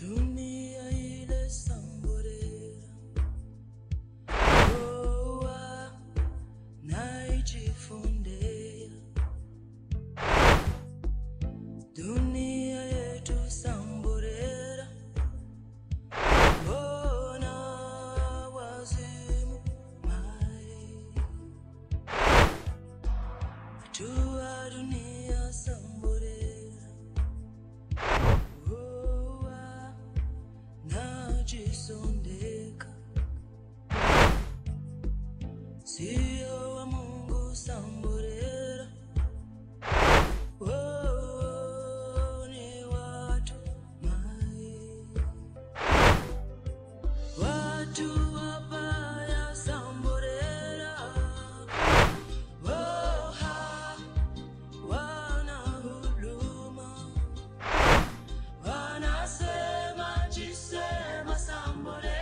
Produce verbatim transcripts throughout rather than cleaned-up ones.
Dunia ile samborera, oa naijifundea. Dunia yetu samborera, ona wazimu mai. Tua dunia samborera, oa najisondeka. Sio wa Mungu samborera, oh, ni watu mai. Watu wabaya samborera, oh, ha, wana huruma. Wanasema jisema samborera.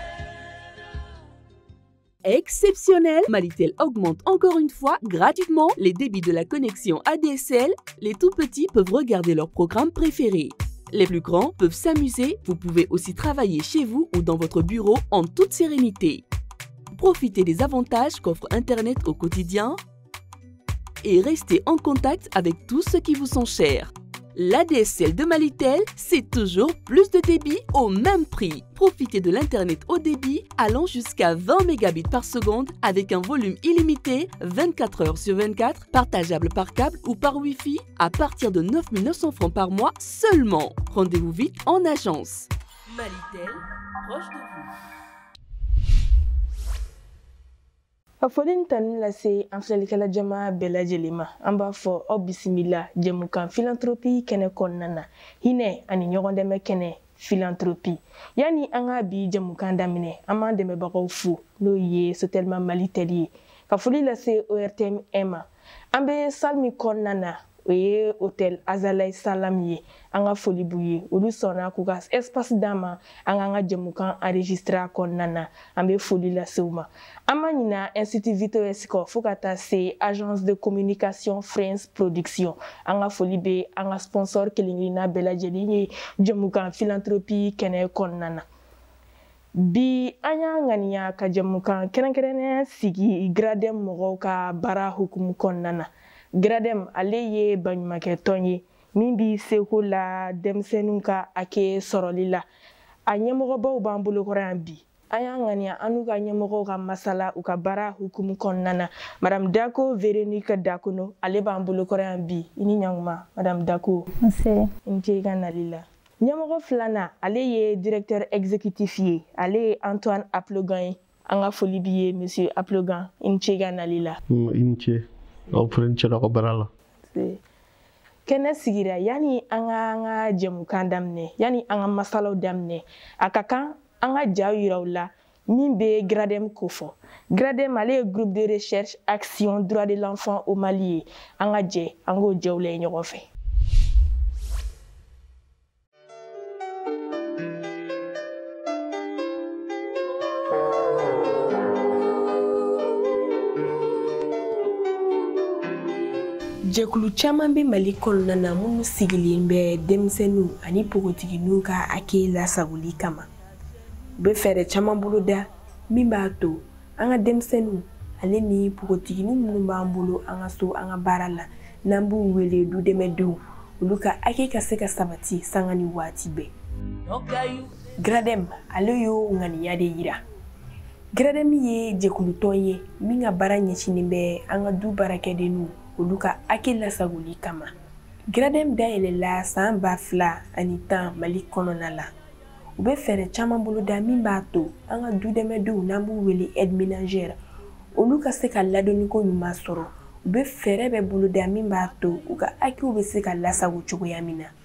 Exceptionnel, Malitel augmente encore une fois gratuitement les débits de la connexion A D S L. Les tout petits peuvent regarder leurs programmes préférés. Les plus grands peuvent s'amuser. Vous pouvez aussi travailler chez vous ou dans votre bureau en toute sérénité. Profitez des avantages qu'offre Internet au quotidien et restez en contact avec tous ceux qui vous sont chers. L'A D S L de Malitel, c'est toujours plus de débit au même prix. Profitez de l'Internet haut débit allant jusqu'à vingt mégabits par seconde avec un volume illimité vingt-quatre heures sur vingt-quatre, partageable par câble ou par Wi-Fi à partir de neuf mille neuf cents francs par mois seulement. Rendez-vous vite en agence. Malitel, proche de vous. Afolin tan lase anfelikala jama bela jelima amba fo obisimila jemukan philanthropie kene konnana hine ani nyogondeme kene philanthropie yani anga bi jemukan damine amande me bagaw fu no ye so tellement Malitel ka foli lase O R T M Emma ambe salmi konnana oye hôtel Azalai Salam ye anga foli buye olu sona ku gas espace dama anga nga jemukan enregistrer konnana ambe foli lase uma Amanina Institut Vito Esco fukata se agence de communication France Production anga folibe anga sponsor kelingina bela jeli jemukan philanthropie kene konnana bi anya ngania ka jemukan kerenkerene sigi gradem mogo ka bara hukum konnana gradem aleye banyumake tonye mimbi seko la demsenunka ake sorolila anyemogo baw bambulo korambi aya ngania anuga nyemogo ga masala uka bara hukum konnana madame Dako Véronique Dakono ale bambulo korambi ini nyangma madame Dako c'est injega nalila nyemogo flana ale ye directeur exécutif ye ale Antoine Aplogan anga folibiye monsieur Aplogan injega nalila inche au prince la barala c'est kene sigira yani anga anga jemukan damne yani anga masalo damne akaka anga jawiraula mimbe gradem kofo gradem ale groupe de recherche action droit de l'enfant au Mali anga je ango jawle nyogofe jekulu caman be Mali kɔnɔna na minnu sigilen bɛ denmisɛnninw ani pogotigininw ka ake lasagoli kama u bɛ fɛɛrɛ caman bolo da min b'a to an ka denmisɛnninw ale ni pogotiginin minnu b'an bolo an ka so an ka baara la n'an b'u wele du dɛmɛdenw olu ka ake ka se ka sabati sanga ni waati bɛɛ Gradem ale y'o ŋaniya de yira Gradem ye jɛkulutɔn ye min ka baara ɲɛsinnen bɛ an ka du baarakɛdenninw olu ka ake lasagoli kama Gradem dayɛlɛla san ba fila ani tan Mali kɔnɔna la u bɛ fɛɛrɛ caman bolo da min b'a to an ka du dɛmɛdenw n'an b'u wele aide ménagère olu ka se ka ladonniko ɲuman sɔrɔ u bɛ fɛɛrɛ bɛ bolo da min b'a to u ka akew bɛ se ka lasago cogoya min na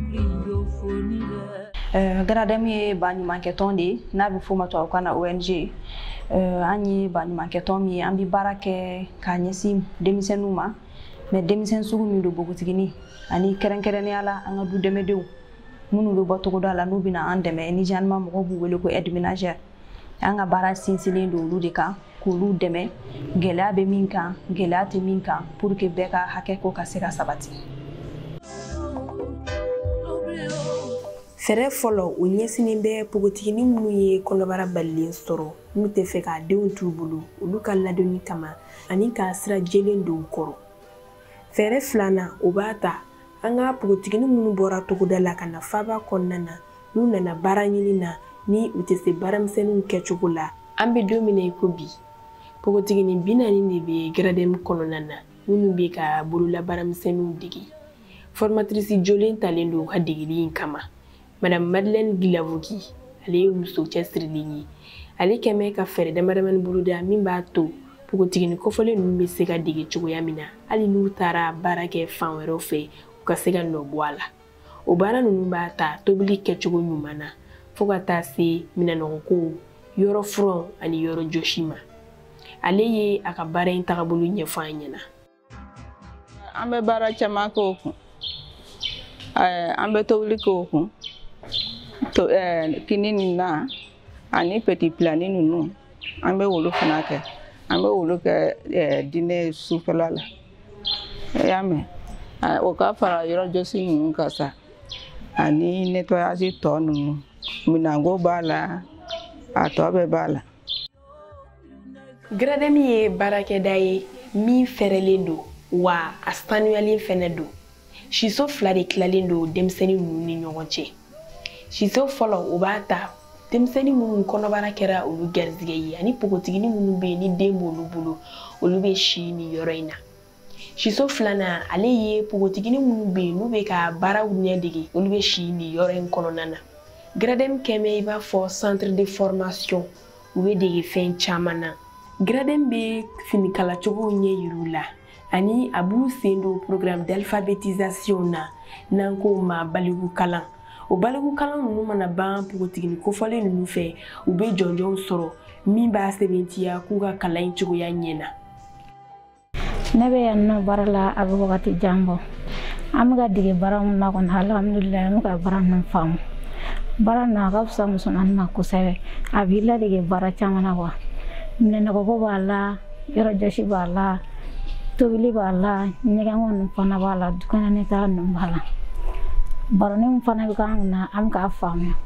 Gradem ye baɲumankɛtɔn de ye n'a bɛ f'o ma tubabukan na O N G an ye baɲumankɛtɔn min ye an bɛ baara kɛ k'a ɲɛsin denmisɛnninw ma mais denmisɛn sugu min don bogotigini ani kɛrɛnkɛrɛnnenya la an ka du dɛmɛdenw minnu bɛ bɔ togoda la n'u bɛna an dɛmɛ Nigéria mɔgɔw b'u wele ko aide ménagère an ka baara sinsinlen don olu de kan k'olu dɛmɛ gɛlɛya bɛ min kan gɛlɛya tɛ min kan pour que bɛɛ ka hakɛ ko ka se ka sabati. fɛrɛ fɔlɔ o ɲɛsinen bɛ pogotigini minnu ye kɔnɔbara balilen sɔrɔ n'u tɛ fɛ k'a denw t'u bolo olu ka ladonni kama ani k'a sira jɛlen don u kɔrɔ. Fɛrɛ filanan o b'a ta an ka pogotigini minnu bɔra togoda la ka na faaba kɔnɔna na n'u nana baara ɲini na ni u tɛ se baaramisɛnninw kɛcogo la. An bɛ don min na i ko bi pogotigini bi naani de bɛ gradɛmu kɔnɔna na minnu bɛ ka bololabaaramisɛnninw dege. Formatrice jolen talen don u ka degeli in kama. Madame Madeleine Gilavugi ale ye muso cɛsirilen ye. Ale kɛmɛ ka fɛrɛ damadamani boloda min b'a to pogotigini kofɔlen ninnu bɛ se ka dege cogoya min na hali n'u taara baara kɛ fan wɛrɛw fɛ u ka se ka nɔ bɔ a la. O baara ninnu b'a ta tobili kɛcogo ɲuman na fo ka taa se minɛnɔgɔko, yɔrɔ furan ani yɔrɔ jɔsi ma. Ale ye a ka baara in tagabolo ɲɛfɔ an ɲɛna. An bɛ baara caman kɛ o kun. An bɛ tobili kɛ o kun. Kini ninnu na ani petit plani ninnu an bɛ olu fana kɛ. An bɛ olu kɛ dinɛ sufɛla la. I y'a mɛn. O ka fara yɔrɔ jɔsi ninnu kan sa ani nettoyage tɔ ninnu. Minanko b'a la a tɔ bɛɛ b'a la. Gradɛmu ye baarakɛda ye min fɛrɛlen don wa a sanuyalen fɛnɛ don. Siso fila de tilalen don denmisɛnnin ninnu ni ɲɔgɔn cɛ. Siso fɔlɔ o b'a ta denmisɛnnin minnu kɔnɔbara kɛra olu garizigɛ ye ani pogotigini minnu bɛ yen ni den b'olu bolo olu bɛ si ni yɔrɔ in na. Siso filanan ale ye pogotigini minnu bɛ yen n'u bɛ ka baaraw ɲɛdege olu bɛ si ni yɔrɔ in kɔnɔna na. Gradɛmu kɛmɛ i b'a fɔ centre de formation u bɛ dege fɛn caman na. Gradɛmu bɛ finikalacogow ɲɛ yir'u la ani a b'u sen don programme d'alphabétisation na n'an k'o ma baliku kalan. O baliku kalan ninnu mana ban pogotigini kofɔlen ninnu fɛ u bɛ jɔnjɔnw sɔrɔ min b'a sɛbɛntiya k'u ka kalan in cogoya ɲɛ na. Ne bɛ yan nɔ baara la a bɛ wagati jan bɔ. An bɛ ka dege baara min na kɔni alhamdulilayi an bɛ ka baara ninnu faamu. Baara na ka fisa musomanin ma kosɛbɛ. A b'i ladege baara caman na wa. Minɛnɔgɔko b'a la, yɔrɔ jɔsi b'a la, tobili b'a la, ɲɛgɛn ninnu fana b'a la, dukɛnɛ neta ninnu b'a la. Baroni fana bɛ k'an kunna an bɛ k'a faamuya.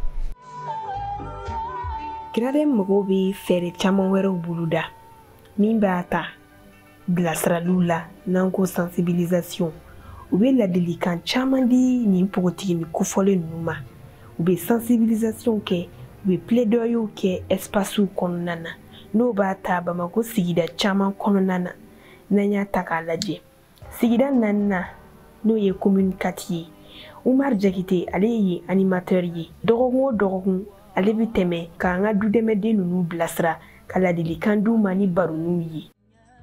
Gradɛmu mɔgɔw bɛ fɛɛrɛ caman wɛrɛw boloda min b'a ta bilasiraliw la n'an ko sensibilisation. U bɛ ladilikan caman di nin pogotigini kofɔlen ninnu ma. U bɛ sensibilisation kɛ, u bɛ plaidoyer kɛ espacew kɔnɔna na. N'o b'a ta Bamako sigida caman kɔnɔna na. N'an y'a ta k'a lajɛ. Sigida naaninan n'o ye commune quatre ye. Umar Jakite ale ye animateur ye. Dɔgɔkun o dɔgɔkun ale bɛ tɛmɛ k'an ka dudɛmɛden ninnu bilasira ka ladilikan d'u ma ni baroniw ye.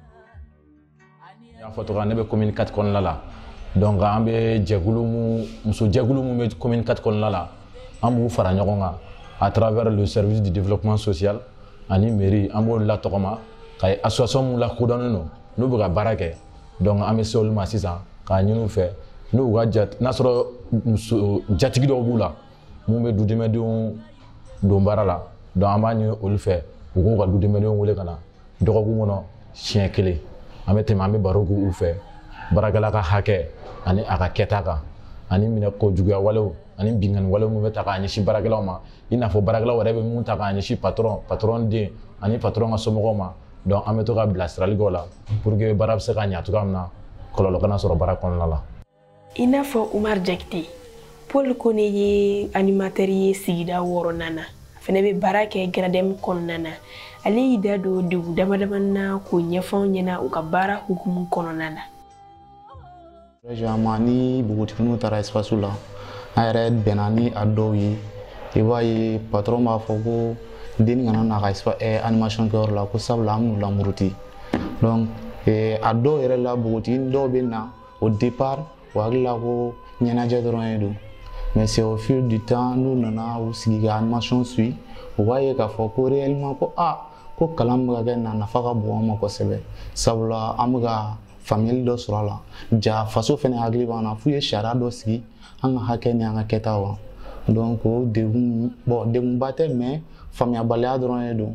Y'a fɔ togo ne bɛ commune quatre kɔnɔna la. Donc an bɛ jɛkulu mun muso jɛkulu mun bɛ commune quatre kɔnɔna la an b'u fara ɲɔgɔn kan à travers le service du développement social ani mairie an b'olu la tɔgɔma ka association mun la kodɔnnen don n'u bɛ ka baara kɛ. Donc an bɛ se olu ma sisan k'a ɲini u fɛ n'u ka jat n'a sɔrɔ muso jatigi dɔw b'u la mun bɛ dudɛmɛdenw don baara la. Donc an b'a ɲini olu fɛ u k'u ka dudɛmɛdenw wele ka na dɔgɔkun kɔnɔ siɲɛ kelen. An bɛ tɛmɛ an bɛ baro k'u fɛ baarakɛla ka hakɛ ani a ka kɛta kan ani minɛ ko juguya walew ani bingani walew mun bɛ ta k'a ɲɛsin baarakɛlaw ma i n'a fɔ baarakɛlaw yɛrɛ bɛ mun ta k'a ɲɛsin patron patron den ani patron ka somɔgɔw ma. Donc an bɛ to ka bilasirali kɛ o la pour que baara bɛ se ka ɲɛ cogoya min na kɔlɔlɔ kana sɔrɔ baara kɔnɔna la. I n'a fɔ Umar Jakite, Paul Kone ye animateur ye sigida wɔɔrɔnan na. A fana bɛ baara kɛ Gradɛmu kɔnɔna na. Ale y'i da don degun damadamani na k'o ɲɛfɔ an ɲɛna u ka baara hukumu kɔnɔna na. Régulièrement ni npogotigininw taara espace la an yɛrɛ bɛnna ni a dɔw ye i b'a ye patron b'a fɔ ko denni kana na ka animation kɛyɔrɔ la ko sabula an b'u lamuruti. Donc a dɔw yɛrɛ la npogotigini dɔw bɛ na au départ u hakili la ko ɲɛnajɛ dɔrɔn ye don mais c'est au fil du temps n'u nana u sigi ka animation suit u b'a ye k'a fɔ ko réellement ko ah ko kalan bɛ ka kɛ na nafa ka bon an ma kosɛbɛ sabula an bɛ ka faamuyali dɔ sɔrɔ a la ja faso fɛnɛ hakili b'an na f'u ye sariya dɔ sigi an ka hakɛ ni an ka kɛtaw kan donc o degun bon degunba tɛ mais faamuyabaliya dɔrɔn ye don.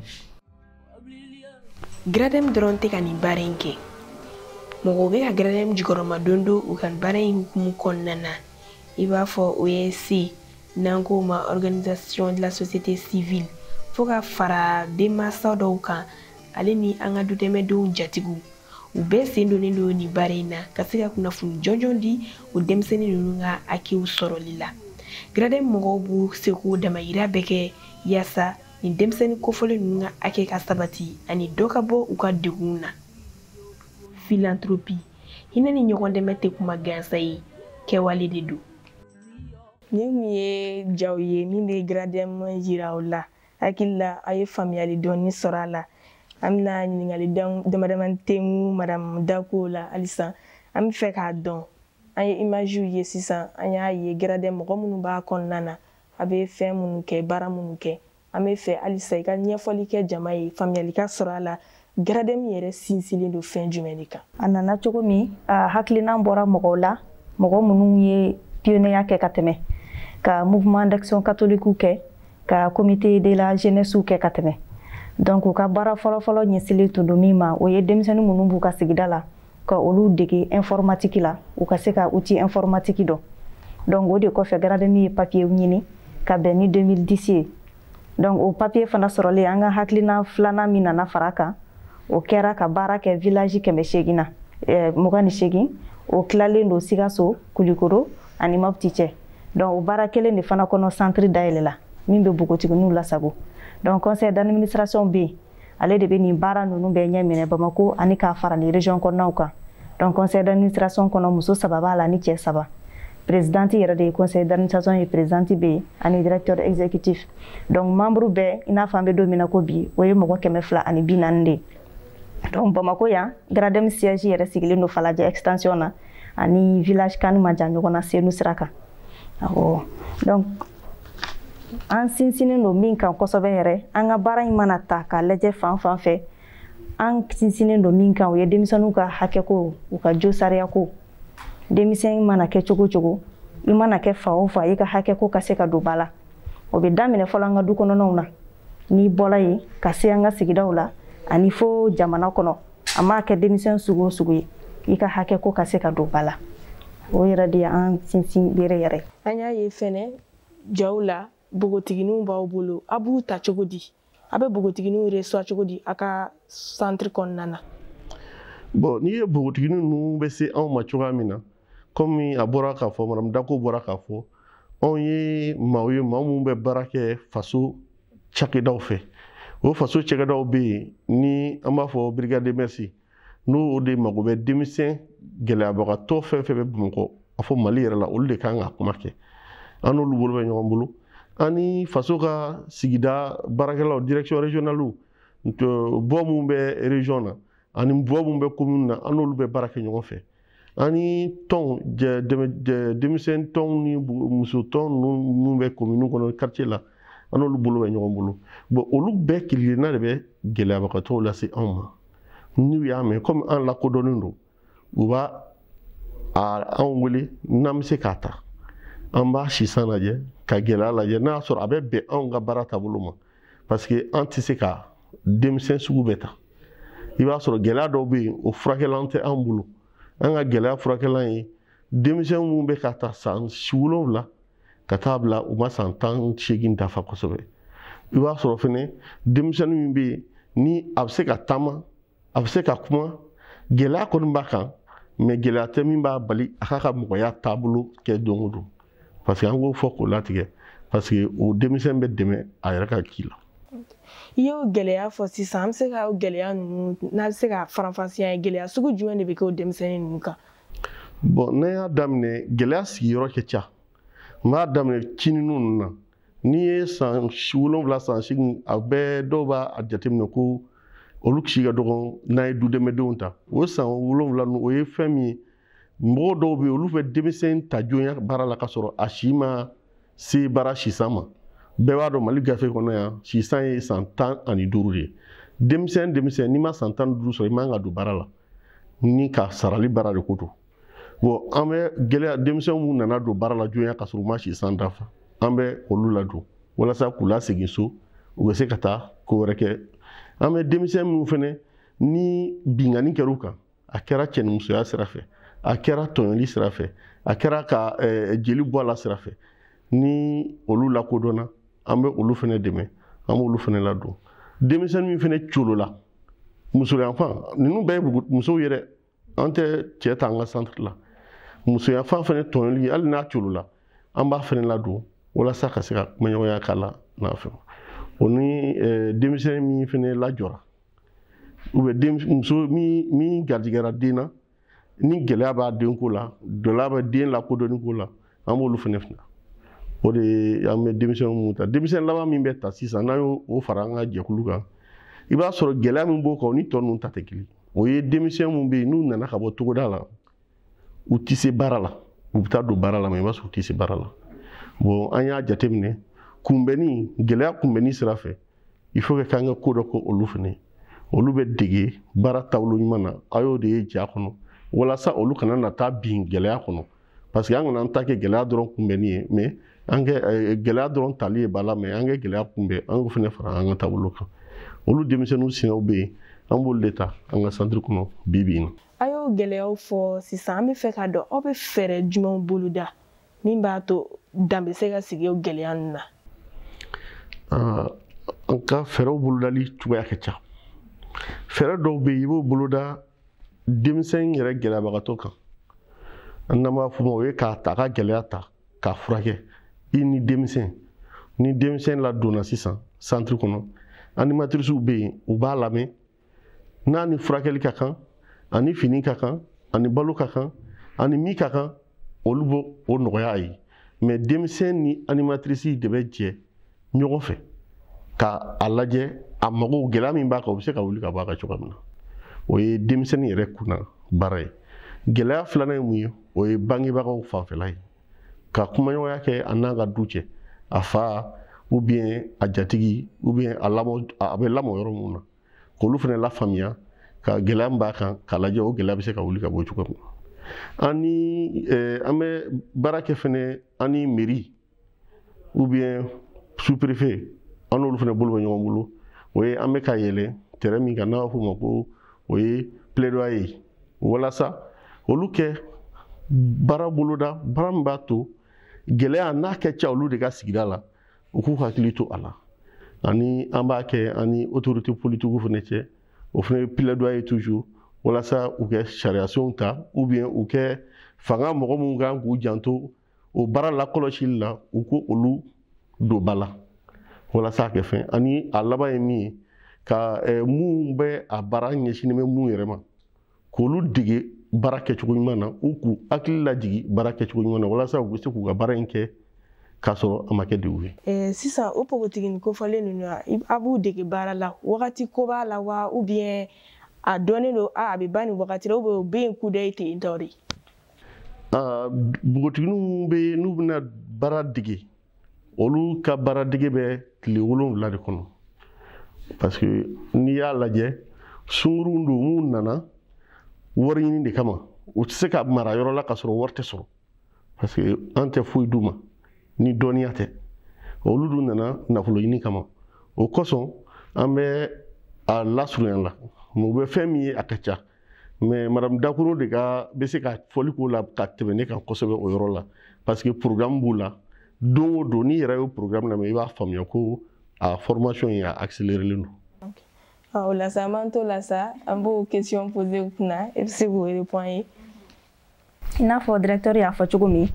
Gradɛmu dɔrɔn tɛ ka nin baara in kɛ mɔgɔw bɛ ka Gradɛmu jukɔrɔma don don u ka baara in hukumu kɔnɔna na i b'a fɔ O S C n'an ko ma organisation de la société civile fo ka fara denmansa dɔw kan ale ni an ka dudɛmɛdenw jatigiw u bɛɛ sen donnen don nin baara in na ka se ka kunnafoni jɔnjɔn di o denmisɛnnin ninnu ka hakiw sɔrɔli la gradɛn mɔgɔw b'u se k'u damayira bɛɛ kɛ yaasa nin denmisɛnnin kofɔlen ninnu ka hakɛ ka sabati ani dɔ ka bɔ u ka degun na philanthropie hinɛ ni ɲɔgɔn dɛmɛ tɛ kuma gansan ye kɛwale de don nin min ye jaw ye min bɛ gradɛn jira o la hakili la a ye faamuyali dɔɔni sɔrɔ a la an bɛna ɲininkali damadama tɛngu madame Dako la halisa an bɛ fɛ k'a dɔn an ye images ye sisan an y'a ye gradɛn mɔgɔ minnu b'a kɔnɔna na a bɛ fɛn minnu kɛ baara minnu kɛ an bɛ fɛ halisa i ka ɲɛfɔli kɛ jama ye faamuyali ka sɔrɔ a la gradɛn min yɛrɛ sinsinlen don fɛn jumɛn de kan a nana cogo min a hakilina bɔra mɔgɔw la mɔgɔ minnu ye pionnier kɛ ka tɛmɛ ka mouvement d'action catholique kɛ ka comité de la jeunesse kɛ ka tɛmɛ donc u ka baara fɔlɔfɔlɔ ɲɛsilen tun don min ma o ye denmisɛnnin minnu b'u ka sigida la ka olu dege informatique la u ka se ka outil informatique dɔn donc o de kɔfɛ gradɛn ye papier ɲini ka bɛn ni deux mille dix ye donc o papier fana sɔrɔlen an ka hakilina filanan min nana fara kan o kɛra ka baara kɛ village kɛmɛ seegin na mugan ni seegin o tilalen don Sikaso Kulikoro ani Mopti cɛ donc o baara kelen de fana kɔnɔ centre dayɛlɛla min bɛ bogotigininw lasago donc conseil d'administration bɛ yen ale de bɛ nin baara ninnu bɛɛ ɲɛ minɛ Bamako ani k'a fara ni région kɔnɔnaw kan donc conseil d'administration kɔnɔ muso saba b'a la ni cɛ saba présidente yɛrɛ de ye conseil d'administration ye présidente bɛ yen ani directeur exécutif donc membre bɛɛ i n'a fɔ an bɛ don min na ko bi o ye mɔgɔ kɛmɛ fila ani bi naani de ye donc Bamako yan gradɛn siège yɛrɛ sigilen don Falajɛ extension na ani village kan ma jan ɲɔgɔn na Senu sira kan awɔ donc an sinsinnen don min kan kosɛbɛ yɛrɛ an ka baara in mana ta k'a lajɛ fan fan fɛ an sinsinnen don min kan o ye denmisɛnninw ka hakɛ ko u ka jo sariya ko denmisɛn mana kɛ cogo cogo i mana kɛ fa o fa i ka hakɛ ko ka se ka don ba la o bɛ daminɛ fɔlɔ an ka du kɔnɔnaw na n'i bɔra yen ka se an ka sigidaw la ani fo jamana kɔnɔ a m'a kɛ denmisɛn sugu o sugu ye i ka hakɛ ko ka se ka don ba la o yɛrɛ de y'an sinsin bere yɛrɛ an y'a ye fɛnɛ jaw la bogotigininw b'aw bolo a b'u ta cogo di a bɛ bogotigininw reçoit cogo di a ka centre kɔnɔna na bon n'i ye bogotiginin ninnu bɛ se anw ma cogoya min na komi a bɔra k'a fɔ madame Dako bɔra k'a fɔ anw ye maaw ye maa minnu bɛ baara kɛ faso cakɛdaw fɛ o faso cakɛdaw bɛ yen ni an b'a fɔ brigade de merci n'o de mago bɛ denmisɛn gɛlɛyabagatɔ fɛn fɛn bɛ Bamakɔ a fɔ Mali yɛrɛ la olu de kan ka kuma kɛ an n'olu bolo bɛ ɲɔgɔn bolo ani faso ka sigida baarakɛlaw direction régionale bɔ minnu bɛ région na ani bɔ minnu bɛ commune na an n'olu bɛ baara kɛ ɲɔgɔn fɛ ani tɔn denmisɛn tɔn ni muso tɔn minnu bɛ commune kɔnɔ quartier la an n'olu bolo bɛ ɲɔgɔn bolo bon olu bɛɛ kelen-kelenna de bɛ gɛlɛyabagatɔw lase anw ma n'u y'a mɛn komi an lakodɔnnen don u b'a anw wele n'an bɛ se k'a ta an b'a sisan lajɛ ka gɛlɛya lajɛ n'a y'a sɔrɔ a bɛ bɛn anw ka baara taabolo ma parce que an tɛ se ka denmisɛn sugu bɛɛ ta i b'a sɔrɔ gɛlɛya dɔw bɛ yen o furakɛlan tɛ an bolo an ka gɛlɛya furakɛlan ye denmisɛn minnu bɛ ka ta san wolonwula ka taa bila u ma san tan seegin dafa kosɛbɛ i b'a sɔrɔ fɛnɛ denmisɛnnin min bɛ yen ni a bɛ se ka taama a bɛ se ka kuma gɛlɛya kɔni b'a kan mɛ gɛlɛya tɛ min b'a bali a k'a ka mɔgɔya taabolo kɛ don o don parce que an k'o fɔ k'o latigɛ parce que o denmisɛn bɛ dɛmɛ a yɛrɛ ka ci la. i y'o gɛlɛya fɔ sisan an bɛ se ka o gɛlɛya ninnu n'a bɛ se ka faranfasiya ye gɛlɛya sugu jumɛn de bɛ kɛ o denmisɛnnin ninnu kan. bon n'an y'a daminɛ gɛlɛya sigiyɔrɔ ka ca n b'a daminɛ cininiw ninnu na n'i ye san wolonwula san seegin a bɛɛ dɔw b'a jateminɛ ko olu si ka dɔgɔ n'a ye dudɛmɛdenw ta o san wolonwula ninnu o ye fɛn min ye mɔgɔ dɔw bɛ yen olu bɛ denmisɛn ta joona baara la ka sɔrɔ a si ma se baara sisan ma bɛɛ b'a dɔn Mali gafe kɔnɔ yan sisan ye san tan ani duuru de ye denmisɛn denmisɛn n'i ma san tan ni duuru sɔrɔ i man kan ka don baara la ni ka sarali baara de ko don bon an bɛ gɛlɛya denmisɛn minnu nana don baara la joona ka sɔrɔ u ma sisan dafa an bɛ olu ladon walasa k'u lasegin so u bɛ se ka taa ko wɛrɛ kɛ an bɛ denmisɛn minnu fɛnɛ ni bingani kɛr'u kan a kɛra cɛnimusoya sira fɛ a kɛra tɔɲɔli sira fɛ a kɛra ka jeli bɔ a la sira fɛ ni olu lakodɔnna an bɛ olu fɛnɛ dɛmɛ an b'olu fɛnɛ ladon denmisɛnnin min fɛnɛ colo la musoyanfan ninnu bɛɛ ye musow ye dɛ an tɛ cɛ ta an ka centre la musoyanfan fɛnɛ tɔɲɔli hali n'a colo la an b'a fɛnɛ ladon walasa ka se ka kumaɲɔgɔnya k'a la n'a fɛ o ni denmisɛnnin min fɛnɛ lajɔra ou bien muso min min garijɛgɛra den na ni gɛlɛya b'a denko la dɔla bɛ den lakodɔnni ko la an b'olu fɛnɛ fɛnɛ o de an bɛ denmisɛnninw mun ta denmisɛnnin laban min bɛ ta sisan n'an y'o fara an ka jɛkulu kan i b'a sɔrɔ gɛlɛya min b'o kan o ni tɔ ninnu ta tɛ kelen o ye denmisɛn mun bɛ yen n'u nana ka bɔ togoda la u tɛ se baara la u bɛ taa don baara la mɛ i b'a sɔrɔ u tɛ se baara la bon an y'a jateminɛ kunbɛnni gɛlɛya kunbɛnni sira fɛ il faut que k'an ka ko dɔ ko olu fɛnɛ olu bɛ dege baara taabolo ɲuman na a y'o de ye ja kɔnɔ walasa olu kana na taa bin gɛlɛya kɔnɔ parce que an kana an ta kɛ gɛlɛya dɔrɔn kunbɛnni ye mais an kɛ gɛlɛya dɔrɔn tali ye ba la mais an kɛ gɛlɛya kunbɛn an k'o fɛnɛ fara an ka taabolo kan olu denmisɛnninw siɲɛw bɛ yen an b'olu de ta an ka centre kɔnɔ bi bi in na. A y'o gɛlɛyaw fɔ sisan an bɛ fɛ k'a dɔn aw bɛ fɛɛrɛ jumɛnw boloda min b'a to dan bɛ se ka sigi o gɛlɛya ninnu na. An ka fɛɛrɛw bolodali cogoya ka ca fɛɛrɛ dɔw bɛ yen i b'o boloda denmisɛn yɛrɛ gɛlɛyabagatɔ kan n'an b'a fɔ o ma o ye k'a ta ka gɛlɛya ta k'a furakɛ i ni denmisɛn ni denmisɛn ladonna sisan centre kɔnɔ animatrices bɛ yen u b'a lamɛn n'a ni furakɛli ka kan ani fini ka kan ani balo ka kan ani min ka kan olu b'o o nɔgɔya a ye mais denmisɛn ni animatrice de bɛ jɛ ɲɔgɔn fɛ ka a lajɛ a mago gɛlɛya min b'a kan o bɛ se ka wuli ka bɔ a kan cogoya min na o ye denmisɛnnin yɛrɛ kunna baara ye gɛlɛya filanan ye mun ye o ye bangebagaw fanfɛla ye ka kumaɲɔgɔnya kɛ a n'a ka du cɛ a fa ou bien a jatigi ou bien a lamɔ a bɛ lamɔ yɔrɔ mun na k'olu fana lafaamuya ka gɛlɛya min b'a kan k'a lajɛ o gɛlɛya bɛ se ka wuli ka bɔ cogoya min na an ni an bɛ baara kɛ fana an ni mairie ou bien sous-préfet an n'olu fana bolo bɛ ɲɔgɔn bolo o ye an bɛ ka yɛlɛ terrain min kan n'a b'a fɔ o ma ko o ye plaidoyer walasa olu kɛ baara boloda baara min b'a to gɛlɛya n'a kɛ ca olu de ka sigida la u k'u hakili to a la ani an b'a kɛ ani autorité politique fana cɛ o fana ye plaidoyer toujours walasa u kɛ sariyasenw ta ou bien u kɛ fanga mɔgɔ minnu kan k'u janto o baara lakɔlɔsili la u ko olu don ba la walasa a kɛ fɛn ani a laban ye min ye ka mun bɛ a baara ɲɛsinnen bɛ mun yɛrɛ ma k'olu dege baara kɛcogo ɲuman na u k'u hakili lajigi baara kɛcogo ɲuman na walasa u bɛ se k'u ka baara in kɛ k'a sɔrɔ a ma kɛ degun ye. Sisan o npogotigini kofɔlen ninnu a b'u dege baara la wagati ko b'a la wa ou bien a dɔnnen don a bɛ ban nin wagati la ou bien o bɛ yen kuda ye ten tɔ de. Npogotigininw bɛ n'u bɛna baara dege olu ka baara dege bɛ tile wolonwula de kɔnɔ parce que n'i y'a lajɛ sunkuruw don mun nana wari ɲini de kama u tɛ se ka mara yɔrɔ la ka sɔrɔ wari tɛ sɔrɔ parce que an tɛ foyi d'u ma ni dɔnniya tɛ olu dun nana nafolo ɲini kama o kosɔn an bɛ a lasurunya la mais u bɛ fɛn min ye a ka ca mais madame Dakoro de ka bɛ se ka fɔli k'o la ka tɛmɛ ne kan kosɛbɛ o yɔrɔ la parce que programme b'u la don o don n'i yɛrɛ y'o programme lamɛn i b'a faamuya ko a formation in a accéléré len don. O la sa an b'an t'o la sa an b'o question posé u kunna e bɛ se k'o répondre ye. I n'a fɔ directeur y'a fɔ cogo min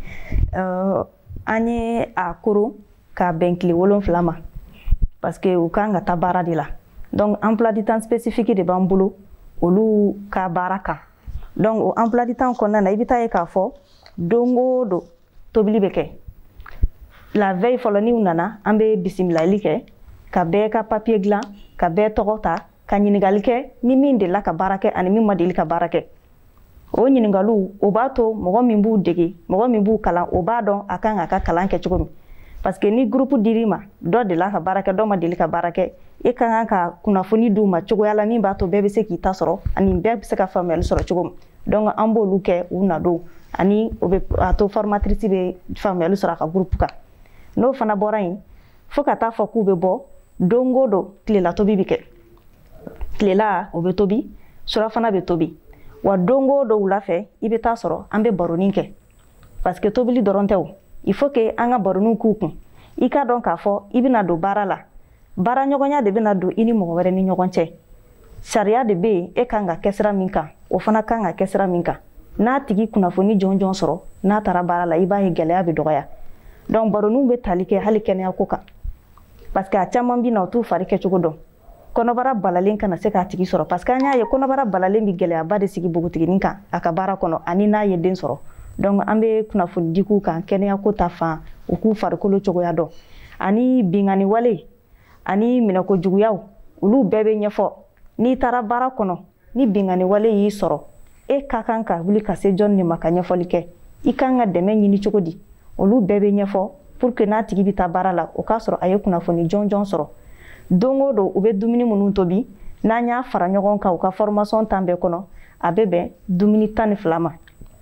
an ye a koron ka bɛn tile wolonwula ma parce que u kan ka taa baara de la donc emploi du temps spécifique de b'an bolo olu ka baara kan donc o emploi du temps kɔnɔna na i bɛ taa ye k'a fɔ don o don tobili bɛ kɛ la veille fɔlɔ ni u nana an bɛ bisimilali kɛ ka bɛɛ ka papier dilan ka bɛɛ tɔgɔ ta ka ɲininkali kɛ ni min delila ka baara kɛ ani min ma deli ka baara kɛ o ɲininkaliw o b'a to mɔgɔ min b'u dege mɔgɔ min b'u kalan o b'a dɔn a kan k'a ka kalan kɛ cogo min parce que ni groupe dir'i ma dɔ delila ka baara kɛ dɔ ma deli ka baara kɛ e ka kan ka kunnafoni d'u ma cogoya la min b'a to bɛɛ bɛ se k'i ta sɔrɔ ani bɛɛ bɛ se ka faamuyali sɔrɔ cogo min donc an b'olu kɛ u nadon ani o bɛ a to formatrice bɛ faamuyali sɔrɔ a ka groupe kan n'o fana bɔra yen fo ka taa fɔ k'u bɛ bɔ don o don tilela tobi bɛ kɛ tilela o bɛ tobi surafana bɛ tobi wa don o don wula fɛ i bɛ taa sɔrɔ an bɛ baronin kɛ parce que tobili dɔrɔn tɛ o il faut que an ka baronu k'u kun i ka dɔn k'a fɔ i bɛna don baara la baara ɲɔgɔnya de bɛna don i ni mɔgɔ wɛrɛ ni ɲɔgɔn cɛ sariya de bɛ yen e kan ka kɛ sira min kan o fana kan ka kɛ sira min kan n'a tigi kunnafoni jɔn jɔn sɔrɔ n'a taara baara la i b'a ye gɛlɛya bɛ dɔgɔya donc baronu bɛ tali kɛ hali kɛnɛya ko kan parce que a caman bɛ na o t'u fari kɛcogo dɔn kɔnɔbara balalen kana se k'a tigi sɔrɔ parce que an y'a ye kɔnɔbara balalen bɛ gɛlɛyaba de sigi npogotiginin kan a ka baara kɔnɔ ani n'a ye den sɔrɔ donc an bɛ kunnafoni di k'u kan kɛnɛya ko ta fan u k'u farikolo cogoya dɔn ani bingani wale ani minɛkojuguyaw olu bɛɛ bɛ ɲɛfɔ n'i taara baara kɔnɔ ni bingani wale y'i sɔrɔ e ka kan ka wuli ka se jɔn de ma ka ɲɛfɔli kɛ i kan ka dɛmɛ ɲini cogo di olu bɛɛ bɛ ɲɛfɔ pour que n'a tigi bɛ taa baara la o k'a sɔrɔ a ye kunnafoni jɔn jɔn sɔrɔ don o don u bɛ dumuni minnu tobi n'an y'a fara ɲɔgɔn kan u ka formation tan bɛɛ kɔnɔ a bɛ bɛn dumuni tan ni fila ma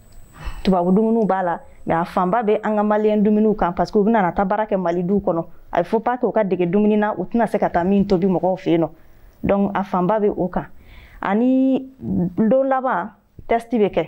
tubabu dumuniw b'a la mais a fanba bɛ an ka maliyɛn dumuniw kan parce que u bɛna na taa baara kɛ mali duw kɔnɔ a faut pas que u ka dege dumuni na u tɛna se ka taa min tobi mɔgɔw fɛ yen nɔ donc a fanba bɛ o kan ani don laban test bɛ kɛ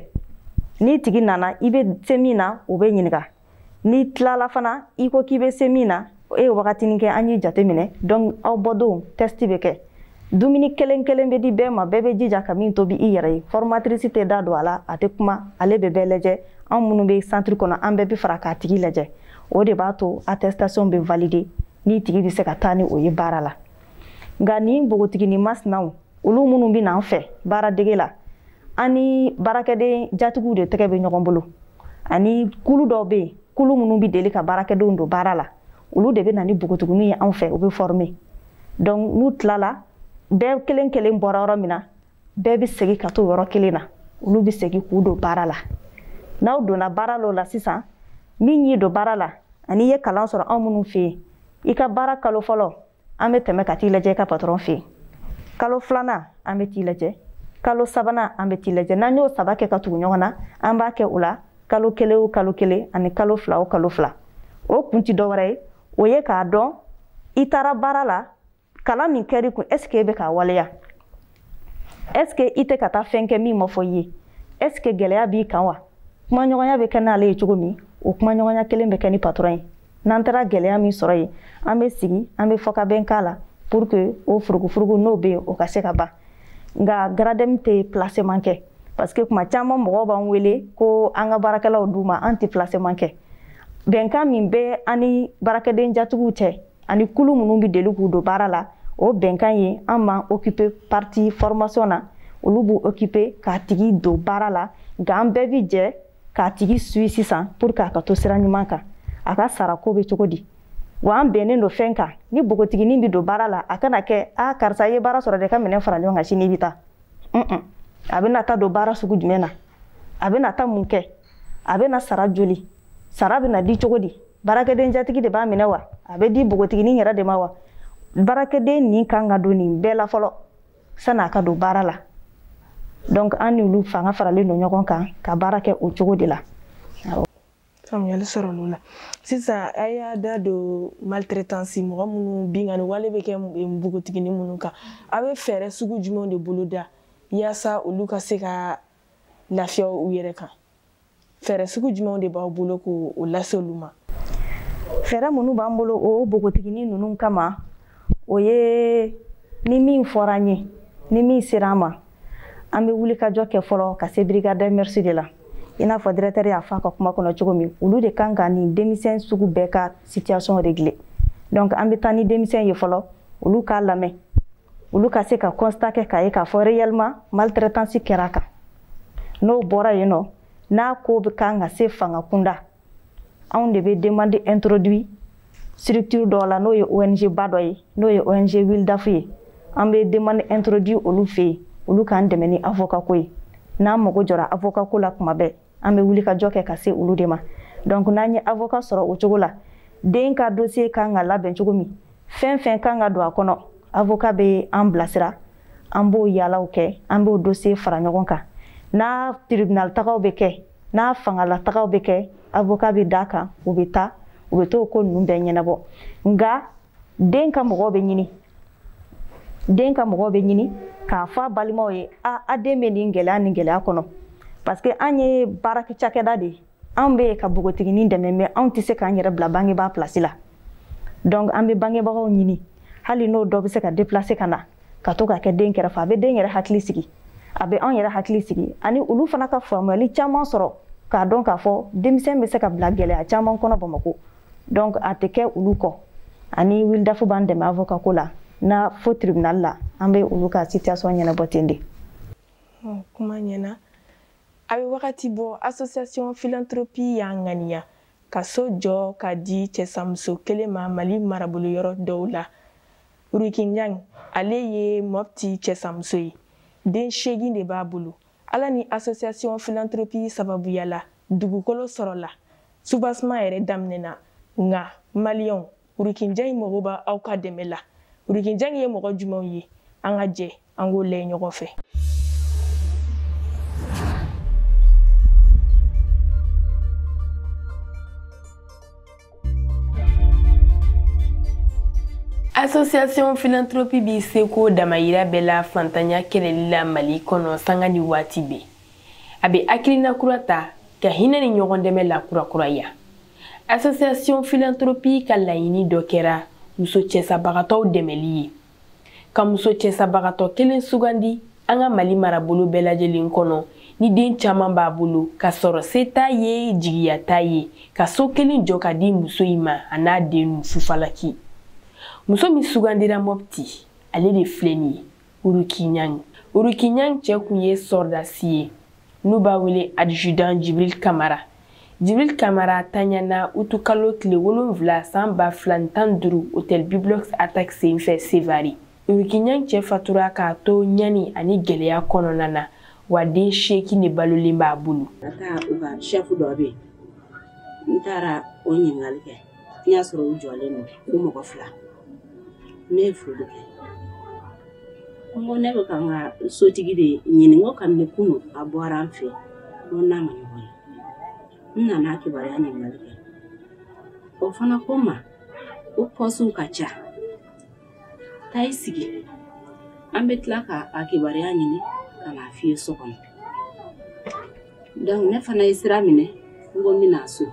ni tigi nana i bɛ se min na o bɛ ɲininka ni tilala fana i ko k'i bɛ se min na e ye wagatinin kɛ an y'i jate minɛ donc aw bɔdon test bɛ kɛ dumuni kelen kelen bɛ di bɛɛ ma bɛɛ bɛ jija ka min tobi i yɛrɛ ye formatrice tɛ da don a la a tɛ kuma ale bɛ bɛɛ lajɛ anw minnu bɛ centre kɔnɔ an bɛɛ bɛ fara k'a tigi lajɛ o de b'a to attestation bɛ valider ni tigi bɛ se ka taa ni o ye baara la nka ni npogotiginin masinaw olu minnu bɛ n'an fɛ baara dege la an ni baarakɛden jatigiw de tɛgɛ bɛ ɲɔgɔn bolo ani kulu dɔw bɛ yen kulu minnu bɛ deli ka baarakɛdenw don baara la olu de bɛ na ni npogotiginin ye anw fɛ u bɛ former donc n'u tilala bɛɛ kelen kelen bɔra yɔrɔ min na bɛɛ bɛ segin ka to yɔrɔ kelen na olu bɛ segin k'u don baara la n'aw donna baara la o la sisan min y'i don baara la ani i ye kalan sɔrɔ anw minnu fɛ yen i ka baara kalo fɔlɔ an bɛ tɛmɛ ka t'i lajɛ i ka patron fɛ yen kalo filanan an bɛ t'i lajɛ kalo sabanan an bɛ t'i lajɛ n'an y'o saba kɛ ka tugu ɲɔgɔn na an b'a kɛ o la kalo kelen o kalo kelen ani kalo fila o kalo fila o kun ti dɔwɛrɛ ye o ye k'a dɔn i taara baara la kalan min kɛr'i kun est ce que e bɛ k'a waleya est ce que i tɛ ka taa fɛn kɛ min ma fɔ i ye est ce que gɛlɛya b'i kan wa kumaɲɔgɔnya bɛ kɛ n'ale ye cogo min o kumaɲɔgɔnya kelen bɛ kɛ ni patron ye n'an taara gɛlɛya min sɔrɔ yen an bɛ sigi an bɛ fɔkabɛn k'a la pour que o furugufurugu n'o bɛ yen o ka se ka ban nka gradɛmu tɛ placement kɛ parce que kuma caman mɔgɔw b'an wele ko an ka baarakɛlaw d'u ma an tɛ placement kɛ bɛnkan min bɛ an ni baarakɛden jatigiw cɛ ani kulu minnu bɛ deli k'u don baara la o bɛnkan ye an m'an occuper partie formation na olu b'u occuper k'a tigi don baara la nka an bɛɛ bɛ jɛ k'a tigi suit sisan pour que a ka to sira ɲuman kan a ka sara ko bɛ cogo di wa an bɛnnen don fɛn kan ni npogotiginin bɛ don baara la a kana kɛ a karisa i ye baara sɔrɔ dɛ ka minɛn fara ɲɔgɔn kan sini i bɛ taa a bɛna taa don baara sugu jumɛn na a bɛna taa mun kɛ a bɛna sara joli sara bɛna di cogo di baarakɛden jatigi de b'a minɛ wa a bɛ di npogotiginin yɛrɛ de ma wa baarakɛden nin kan ka don nin bɛɛ la fɔlɔ sanni a ka don baara la donc an ni olu fanga faralen don ɲɔgɔn kan ka baara kɛ o cogo de la. faamuyali sɔrɔ olu la sisan a y'a da don maltraitance mɔgɔ minnu bingani wale bɛ kɛ npogotiginin minnu kan a bɛ fɛɛrɛ sugu jumɛnw de bolo da yaasa olu ka se ka lafiya u yɛrɛ kan fɛɛrɛ sugu jumɛnw de b'aw bolo k'o lase olu ma. fɛɛrɛ minnu b'an bolo o npogotiginin ninnu kama o ye ni min fɔra an ye ni min sera an ma an bɛ wulikajɔ kɛ fɔlɔ ka se brigade merci de la i n'a fɔ directeur y'a fɔ a ka kuma kɔnɔ cogo min olu de kan ka nin denmisɛn sugu bɛɛ ka situation régler donc an bɛ taa ni denmisɛn ye fɔlɔ olu k'a lamɛn olu ka se ka constat kɛ k'a ye k'a fɔ réellement maltraitance kɛra a kan n'o bɔra yen nɔ n'a ko bɛ kan ka se fanga kunda anw de bɛ demande introduit structure dɔ la n'o ye O N G ba dɔ ye n'o ye O N G Wildaf ye an bɛ demande introduit olu fɛ yen olu k'an dɛmɛ ni avocat ko ye n'an mago jɔra avocat ko la kuma bɛɛ an bɛ wuli ka jɔ kɛ ka se olu de ma donc n'an ye avocat sɔrɔ o cogo la den ka dossier kan ka labɛn cogo min fɛn fɛn kan ka don a kɔnɔ avocat bɛ an bilasira an b'o yaalaw kɛ an b'o dossier fara ɲɔgɔn kan n'a tribunal tagaw bɛ kɛ n'a fangala tagaw bɛ kɛ avocat bɛ d'a kan u bɛ taa u bɛ t'o ko ninnu bɛɛ ɲɛnabɔ nka den ka mɔgɔw bɛ ɲini den ka mɔgɔw bɛ ɲini k'a fɔ a balimaw ye a a den bɛ nin gɛlɛya nin gɛlɛya kɔnɔ parce que an ye baara cakɛda de ye an be ka bogotigini dɛmɛ mais an tɛ se k'an yɛrɛ bila bangebaa place la donc an be bangebagaw ɲini hali n'o dɔ bɛ se ka déplacer ka na ka to ka kɛ den kɛrɛfɛ a bɛ den yɛrɛ hakili sigi a bɛ an yɛrɛ hakili sigi ani olu fana ka faamuyali caman sɔrɔ k'a dɔn k'a fɔ denmisɛn bɛ se ka bila gɛlɛya caman kɔnɔ Bamakɔ donc a tɛ kɛ olu kɔ ani Wildafu b'an dɛmɛ avocat ko la na fo tribunal la an bɛ olu ka situation ɲɛnabɔ ten de. Kuma ɲɛna a bɛ wagati bɔ association philanthropie y'an ŋaniya ka so jɔ ka di cɛsamuso kelen ma Mali marabolo yɔrɔ dɔw la. Urukiɲang ale ye Mopti cɛsamuso ye den seegin de b'a bolo ala ni association philanthropie sababuya la dugukolo sɔrɔla soubassement yɛrɛ daminɛna nka maliyɛnw Urukiɲang mɔgɔ b'a aw ka dɛmɛ la. Urukiɲang ye mɔgɔ jumɛnw ye an ka jɛ an k'o lajɛ ɲɔgɔn fɛ. Association philanthropie bi seko damayira bɛɛ la fantanya kɛlɛli la Mali kɔnɔ sanga ni waati bɛɛ. A bɛ hakilina kura ta ka hinɛ ni ɲɔgɔn dɛmɛ la kurakuraya. Association philanthropie ka laɲini dɔ kɛra muso cɛsabagatɔw dɛmɛli ye. Ka muso cɛsabagatɔ kelen sugandi an ka Mali marabolo bɛɛ lajɛlen kɔnɔ ni den caman b'a bolo ka sɔrɔ se t'a ye jigiya t'a ye ka so kelen jɔ ka di muso in ma a n'a den fufalaki. Muso min sugandira Mopti ale de filɛ nin ye Urukiɲang. Urukiɲang cɛ kun ye sɔrdasi ye n'u b'a wele adjudant Jibril Kamara. Jibril Kamara tanyana utukalo tile wolonwula san ba fila ni tan ni duuru hôtel Biblox attaque senfɛ Sévari. Urukiɲang cɛ fatura k'a to ɲani ani gɛlɛya kɔnɔna na wa den seegin de balolen b'a bolo. Ka taa u ka chef dɔ bɛ yen n taara o ɲininkali kɛ n y'a sɔrɔ u jɔlen don ko mɔgɔ fila. Ne ye foli kɛ n ko ne bɛ ka n ka sotigi de ɲini ko kabini kunu a bɔra an fɛ n ko n'a ma ɲɔgɔn ye n nana kibaruya ɲininkali kɛ o fana ko n ma ko pɔsiw ka ca taa i sigi an bɛ tila ka a kibaruya ɲini ka n'a f'i ye so kɔnɔ donc ne fana ye sira minɛ n ko n bɛna so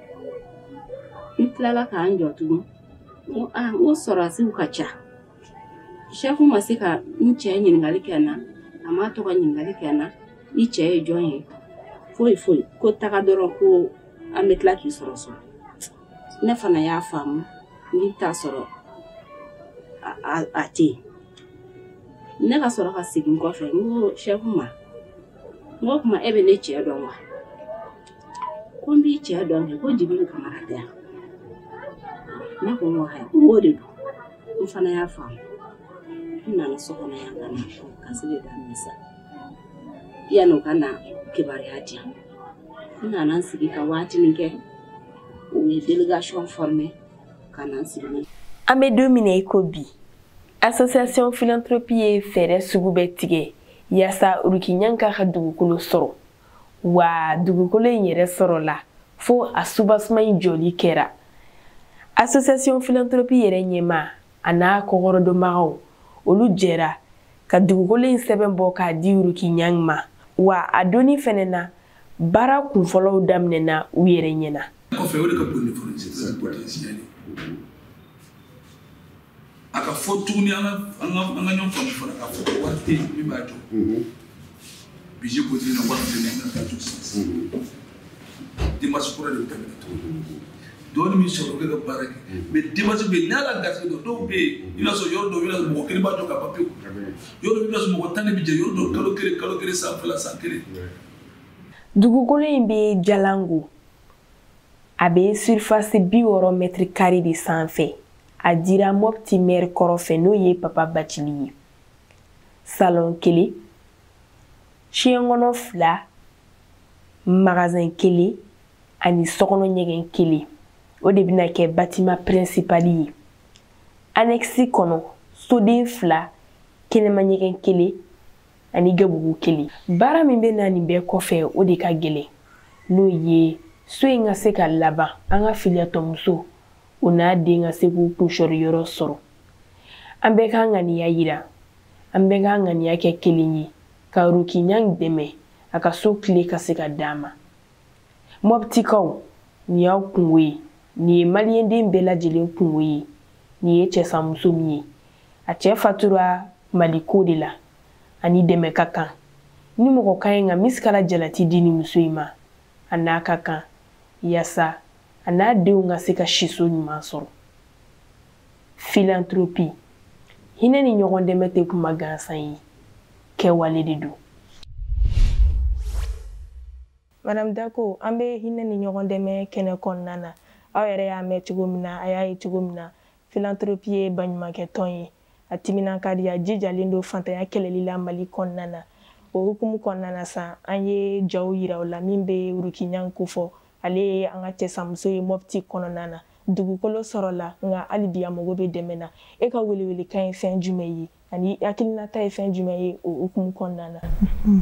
n tilala k'an jɔ tugun n ko sɔrɔdasiw ka ca chef ma se ka n cɛ ɲininkali kɛ n na a m'a tɔgɔ ɲininkali kɛ n na i cɛ ye jɔn ye foyi foyi ko taga dɔrɔn ko an bɛ tila k'i sɔrɔ so ne fana y'a faamu n'i t'a sɔrɔ a tɛ yen ne ka sɔrɔ ka segin kɔfɛ n ko chef ma n ko kuma e bɛ ne cɛ dɔn wa ko n b'i cɛ dɔn kɛ ko Jibril Kamara tɛ yan ne ko n ko hayi n ko de don n fana y'a faamu n nana so kɔnɔ yan ka na kasi de daminɛ sa yanni o ka na kibaruya di yan n nana n sigi ka waati min kɛ u ye délégation formé ka na n sigi. An bɛ don min na i ko bi association philanthropie ye fɛɛrɛ sugu bɛɛ tigɛ yaasa Urukiɲang ka ka dugukolo sɔrɔ wa dugukolo in yɛrɛ sɔrɔla fo a soubassement in jɔli kɛra. Association philanthropie yɛrɛ ɲɛma a n'a kɔkɔrɔdonbagaw olu jɛra ka dugukolo in sɛbɛn bɔ k'a di Urukiɲang ma wa a donni fɛnɛ na baara kunfɔlɔw daminɛna u yɛrɛ ɲɛna. Kɔfɛ o de ka bon ni fournisseur potentiel a ka fɔ tuguni an ka an ka ɲɔgɔn faamu fana k'a fɔ ko wari tɛ yen min b'a jɔ budget côté na wari tɛ yen ka jɔ sisan dimanche kura de bɛ tɛmɛ tuguni dɔɔni min sɔrɔ o bɛ ka baara kɛ mais dimanche bɛ yen n'ala gasi dɔ dɔw bɛ yen i b'a sɔrɔ yɔrɔ dɔ bɛ yen mɔgɔ kelen b'a jɔ ka papier yɔrɔ dɔ bɛ yen mɔgɔ tan de bɛ jɛ yɔrɔ dɔ kalo kelen kalo kelen san fila san kelen. Dugukolo in bɛ Jalango a bɛ surface bi wɔɔrɔ mètres carrés de sanfɛ. A dira Mopti maire kɔrɔfɛ n'o ye Papa Bacili ye. Salon kelen, fiɲɛkɔnɔ fila, magasin kelen ani sɔkɔnɔ ɲɛgɛn kelen. O de bɛna kɛ bâtiment principal ye. Annexe kɔnɔ soden fila, kɛnɛma ɲɛgɛn kelen ani gabugu kelen. Baara min bɛ na nin bɛɛ kɔfɛ o de ka gɛlɛn. N'o ye so in ka se ka laban an ka filiatɔmuso o n'a den ka se k'u kunsɔrɔ yɔrɔ sɔrɔ. An bɛɛ ka ŋaniya yira, an bɛɛ ka ŋaniya kɛ kelen ye ka Urukiɲang dɛmɛ a ka so tile ka se ka d'a ma. Moptikaw ni y'aw kungo ye nin ye maliyɛnden bɛɛ lajɛlen kungo ye nin ye cɛsamuso min ye a cɛ fatura maliko de la ani dɛmɛ ka kan ni mɔgɔ ka ɲi ka misikala jalati di ni muso in ma a n'a ka kan yaasa a n'a denw ka se ka siso ɲuman sɔrɔ philanthropie hinɛ ni ɲɔgɔn dɛmɛ tɛ kuma gansan ye kɛwale de don. Madame Dako, an bɛ hinɛ ni ɲɔgɔn dɛmɛ kɛnɛ kɔnɔna na aw yɛrɛ y'a mɛn cogo min na a y'a ye cogo min na philanthropie ye baɲumankɛtɔn ye a timinan ka di a jijalen don fantanya kɛlɛli la Mali kɔnɔna na o hukumu kɔnɔna na san an ye jaw yira o la min bɛ Rukiɲan ko fɔ ale ye an ka cɛsamuso ye Mopti kɔnɔna na dugukolo sɔrɔla nka hali bi a mago bɛ dɛmɛ na e ka welewelekan ye fɛn jumɛn ye ani hakilinata ye fɛn jumɛn ye o hukumu kɔnɔna na.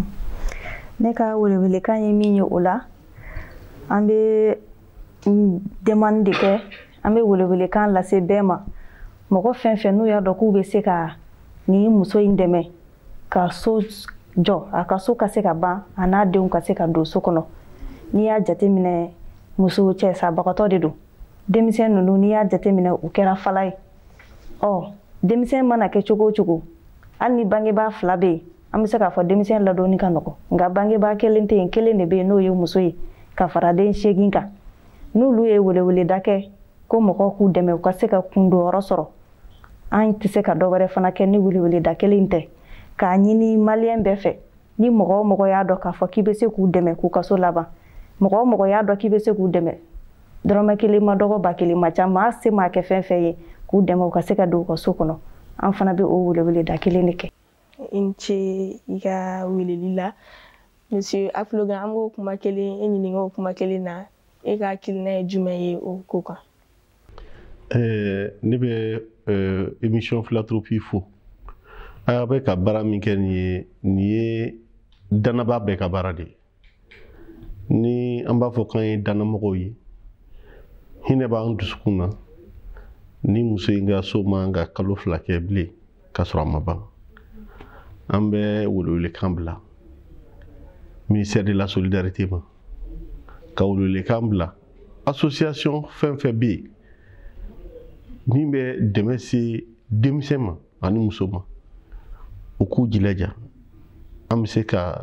Ne ka welewelekan ye min ye o la an bɛ demande de kɛ an bɛ welewelekan lase bɛɛ ma mɔgɔ fɛn fɛn n'u y'a dɔn k'u bɛ se ka nin muso in dɛmɛ ka so jɔ a ka so ka se ka ban a n'a denw ka se ka don so kɔnɔ n'i y'a jateminɛ muso cɛsabagatɔ de don denmisɛn ninnu n'i y'a jateminɛ u kɛra fala ye ɔ denmisɛn mana kɛ cogo o cogo hali ni bangebaa fila bɛ yen an bɛ se k'a fɔ denmisɛn ladonni ka nɔgɔn nka bangebaa kelen tɛ yen kelen de bɛ yen n'o ye muso ye ka fara den seegin kan n'olu ye weleweleda kɛ ko mɔgɔw k'u dɛmɛ u ka se ka kundonyɔrɔ sɔrɔ an tɛ se ka dɔ wɛrɛ fana kɛ ni weleweleda kelen tɛ k'a ɲini maliyɛn bɛɛ fɛ ni mɔgɔ o mɔgɔ y'a dɔn k'a fɔ k'i bɛ se k'u dɛmɛ k'u ka so laban mɔgɔ o mɔgɔ y'a dɔn k'i bɛ se k'u dɛmɛ dɔrɔmɛ kelen ma dɔgɔ ba kelen ma ca maa se maa kɛ fɛn fɛn ye k'u dɛmɛ u ka se ka don u ka so kɔnɔ an fana bɛ o weleweleda kelen de kɛ. I ni ce i ka weleli la Monsieur Aplogan an b'o kuma kelen e ɲininka o kuma kelen na e ka hakilina ye jumɛn ye o ko kan. ɛɛ ne bɛ ɛɛ émission philanthropie fo a bɛ ka baara min kɛ nin ye nin ye danaba bɛɛ ka baara de ye ni an b'a fɔ k'an ye danamɔgɔw ye hinɛ b'an dusukun na ni muso in ka so man ka kalo fila kɛ bilen k'a sɔrɔ a ma ban an bɛ welewelekan bila ministère de la solidarité ma ka welewelekan bila association fɛn fɛn bɛ yen min bɛ dɛmɛ se denmisɛn ma ani muso ma u k'u jilaja an bɛ se ka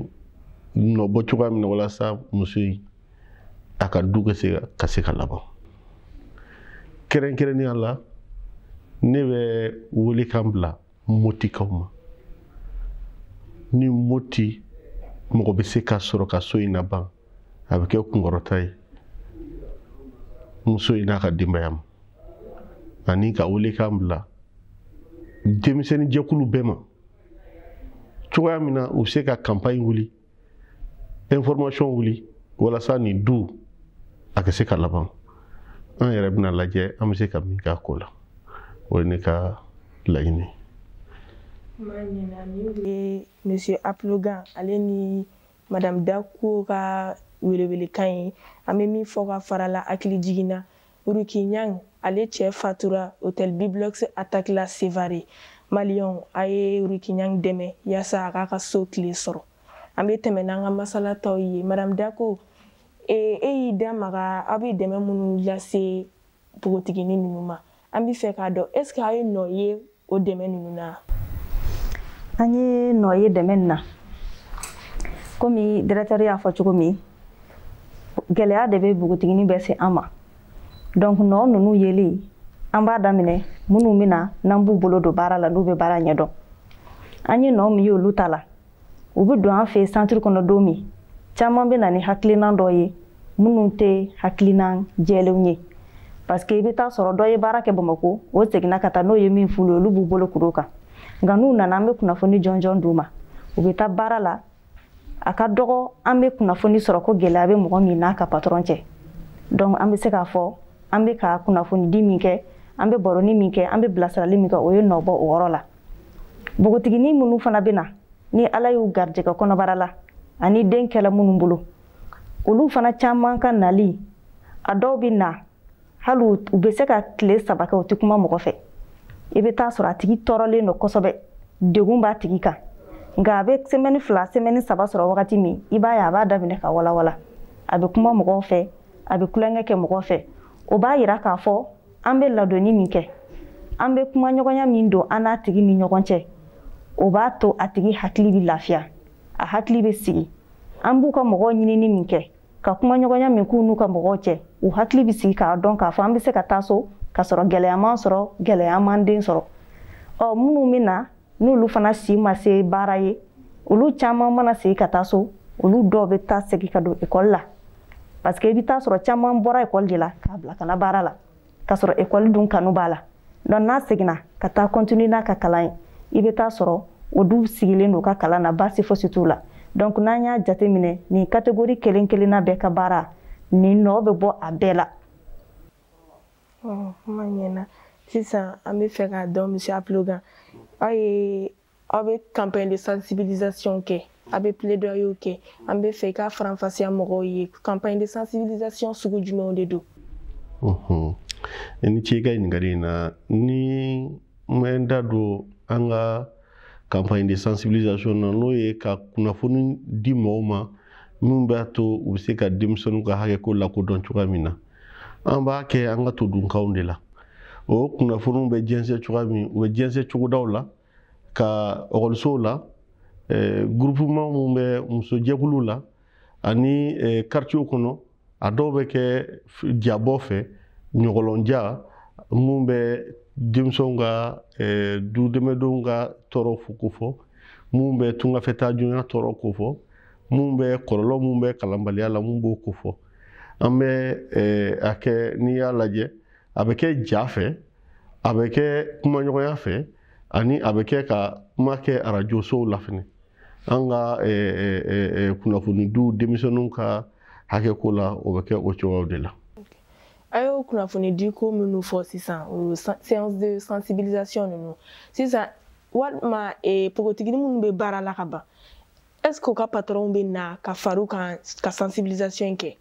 nɔbɔ cogoya min na walasa muso in a ka du ka se ka se ka laban kɛrɛnkɛrɛnnenya la ne bɛ welekan bila motikaw ma ni moti mɔgɔ bɛ se ka sɔrɔ ka so in laban a bɛ kɛ kunkɔrɔta ye muso in n'a ka denbaya ma ani ka welekan bila denmisɛnnin jɛkulu bɛɛ ma cogoya min na u bɛ se ka campagne wuli information wuli walasa nin du a ka se ka laban an yɛrɛ bɛna lajɛ an bɛ se ka min k'a ko la o ye ne ka laɲini. Monsieur Aplogan ale ni Madame Dako ka welewelekan ye an bɛ min fɔ ka fara la hakili jiginna Rukiɲan ale cɛ fatura hôtel Biblox attaque la Sévaré maliyɛnw a ye Rukiɲan dɛmɛ yaasa a k'a ka so tile sɔrɔ an bɛ tɛmɛ n'an ka masala tɔw ye Madame Dako e y'i da maga aw bɛ dɛmɛ minnu lase npogotiginin ninnu ma an bɛ fɛ k'a dɔn est ce que aw ye nɔ ye o dɛmɛ ninnu na. An ye nɔ ye dɛmɛ nin na komi directeur y'a fɔ cogo min gɛlɛya de bɛ npogotiginin bɛɛ se an ma donc nɔ ninnu yeli an b'a daminɛ minnu bɛ na n'an b'u bolo don baara la n'u bɛ baara ɲɛdɔn an ye nɔ min ye olu ta la u bɛ don an fɛ centre kɔnɔ don min caman bɛ na ni hakilina dɔ ye minnu tɛ hakilina jɛlenw ye parce que i bɛ taa sɔrɔ dɔ ye baara kɛ Bamakɔ o seginna ka taa n'o ye min f'u ye olu b'u bolo kuru kan nka n'u nana an bɛ kunnafoni jɔnjɔn d'u ma u bɛ taa baara la a ka dɔgɔ an bɛ kunnafoni sɔrɔ ko gɛlɛya bɛ mɔgɔ min n'a ka patron cɛ donc an bɛ se k'a fɔ an bɛ ka kunnafoni di min kɛ an bɛ baroni min kɛ an bɛ bilasirali min kɛ o ye nɔbɔ o yɔrɔ la npogotiginin minnu fana bɛ na ni Ala y'u garijɛgɛ kɔnɔbara la ani den kɛla minnu bolo olu fana caman ka nali a dɔw bɛ na hali u bɛ se ka tile saba kɛ u tɛ kuma mɔgɔ fɛ i bɛ taa sɔrɔ a tigi tɔɔrɔlen don kosɛbɛ degun b'a tigi kan nka a bɛ semaine fila semaine saba sɔrɔ wagati min i b'a ye a b'a daminɛ ka walawala a bɛ kuma mɔgɔw fɛ a bɛ kulonkɛ kɛ mɔgɔw fɛ o b'a yira k'a fɔ an bɛ ladonni min kɛ an bɛ kuma ɲɔgɔnya min don an n'a tigi ni ɲɔgɔn cɛ o b'a to a tigi hakili bɛ lafiya a hakili bɛ sigi an b'u ka mɔgɔw ɲinini min kɛ ka kuma ɲɔgɔnya min k'u n'u ka mɔgɔw cɛ u hakili bɛ sigi k'a dɔn k'a fɔ an bɛ se ka taa so ka sɔrɔ gɛlɛya man sɔrɔ gɛlɛya man den sɔrɔ ɔ minnu bɛ na n'olu fana si ma se baara ye olu caman mana sigi ka taa so olu dɔw bɛ taa segin ka don ekɔli la parce que i bɛ taa sɔrɔ caman bɔra ekɔli de la k'a bila ka na baara la ka sɔrɔ ekɔli dun kanu b'a la donc n'a seginna ka taa continuer n'a ka kalan ye i bɛ taa sɔrɔ o dun sigilen don ka kalan na baasi fosi t'u la donc n'an y'a jateminɛ nin catégorie kelen kelenna bɛɛ ka baara nin nɔ bɛ bɔ a bɛɛ la. ɔ kuma ɲɛna sisan an bɛ fɛ k'a dɔn monsieur Aplogan aw ye aw bɛ campagne de sensibilisation kɛ a bɛ plaidoyer kɛ an bɛ fɛ i k'a faranfasiya mɔgɔw ye campagne de sensibilisation sugu jumɛnw de don. unhun ni ce ka ɲininkali in na ni n bɛ n da don an ka campagne de sensibilisation na n'o ye ka kunnafoni di mɔgɔw ma min b'a to u bɛ se ka denmisɛnninw ka hakɛko lakodɔn cogoya min na an b'a kɛ an ka todunkanw de la o kunnafoniw bɛ jɛnsɛn cogoya min u bɛ jɛnsɛn cogodaw la ka ɔkɔlisow la groupement min bɛ musojɛkuluw la ani quartier kɔnɔ a dɔw bɛ kɛ jabɔ fɛ ɲɔgɔlɔnja min bɛ denmisɛnw ka du dɛmɛdenw ka tɔɔrɔ ko fɔ min bɛ tungafɛtaa joona tɔɔrɔ ko fɔ min bɛ kɔlɔlɔ min bɛ kalanbaliya la min b'o ko fɔ an bɛ a kɛ n'i y'a lajɛ a bɛ kɛ ja fɛ a bɛ kɛ kumaɲɔgɔnya fɛ ani a bɛ kɛ ka kuma kɛ arajo sow la fɛnɛ an ka kunnafoni du denmisɛnninw ka hakɛko la o bɛ kɛ o cogoyaw de la. a y'o kunnafoni di ko minnu fɔ sisan o séance de sensibilisation ninnu sisan walima npogotigini minnu bɛ baara la ka ban est ce que u ka patron bɛ na ka far'u kan ka sensibilisation kɛ.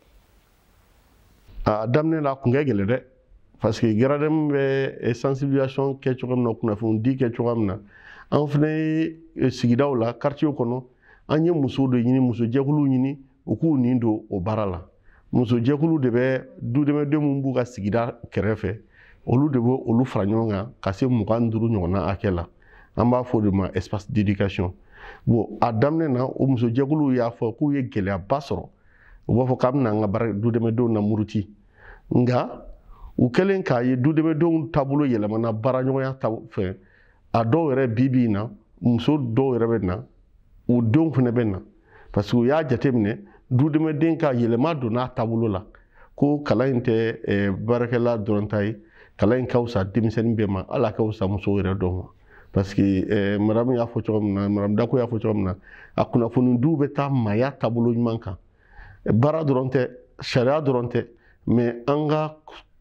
a daminɛ la a kun ka gɛlɛn dɛ parce que gradem bɛ sensibilisation kɛ cogo min na kunnafoni di kɛ cogo min na an fana ye sigidaw la quartier kɔnɔ an ye musow de ɲini musojɛkuluw ɲini u k'u nin don o baara la musojɛkulu de bɛ dudɛmɛden minnu b'u ka sigida kɛrɛfɛ olu de bɛ olu fara ɲɔgɔn kan ka se mugan duuru ɲɔgɔnna hakɛ la an b'a fɔ o de ma espace d'éducation bon a daminɛ na o musojɛkuluw y'a fɔ k'u ye gɛlɛyaba sɔrɔ u b'a fɔ k'a bɛna an ka baara dudɛmɛdenw na muruti nka u kɛlen k'a ye dudɛmɛdenw taabolo yɛlɛmana baaraɲɔgɔnya fɛ a dɔw yɛrɛ bi bi in na muso dɔw yɛrɛ bɛ na u denw fana bɛ na parce que u y'a jateminɛ dudɛmɛden ka yɛlɛma donna taabolo la ko kalan in tɛ baarakɛla dɔrɔn ta ye kalan in ka fisa denmisɛnnin bɛɛ ma hali a ka fisa musow yɛrɛ dɔw ma parce que madame y'a fɔ cogo min na madame Dako y'a fɔ cogo min na a kunnafoni diw bɛ taa maaya taabolo ɲuman kan baara dɔrɔn tɛ sariya dɔrɔn tɛ mais an ka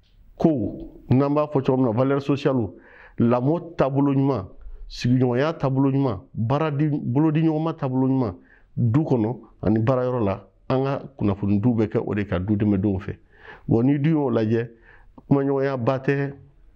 kow n'an b'a fɔ cogo min na valeur sociale lamɔ taabolo ɲuman sigiɲɔgɔnya taabolo ɲuman baara bolodi ɲɔgɔnma taabolo ɲuman du kɔnɔ ani baarayɔrɔ la an ka kunnafoni diw bɛ kɛ o de ka du dɛmɛdenw fɛ bon ni dun y'o lajɛ kumaɲɔgɔnya ba tɛ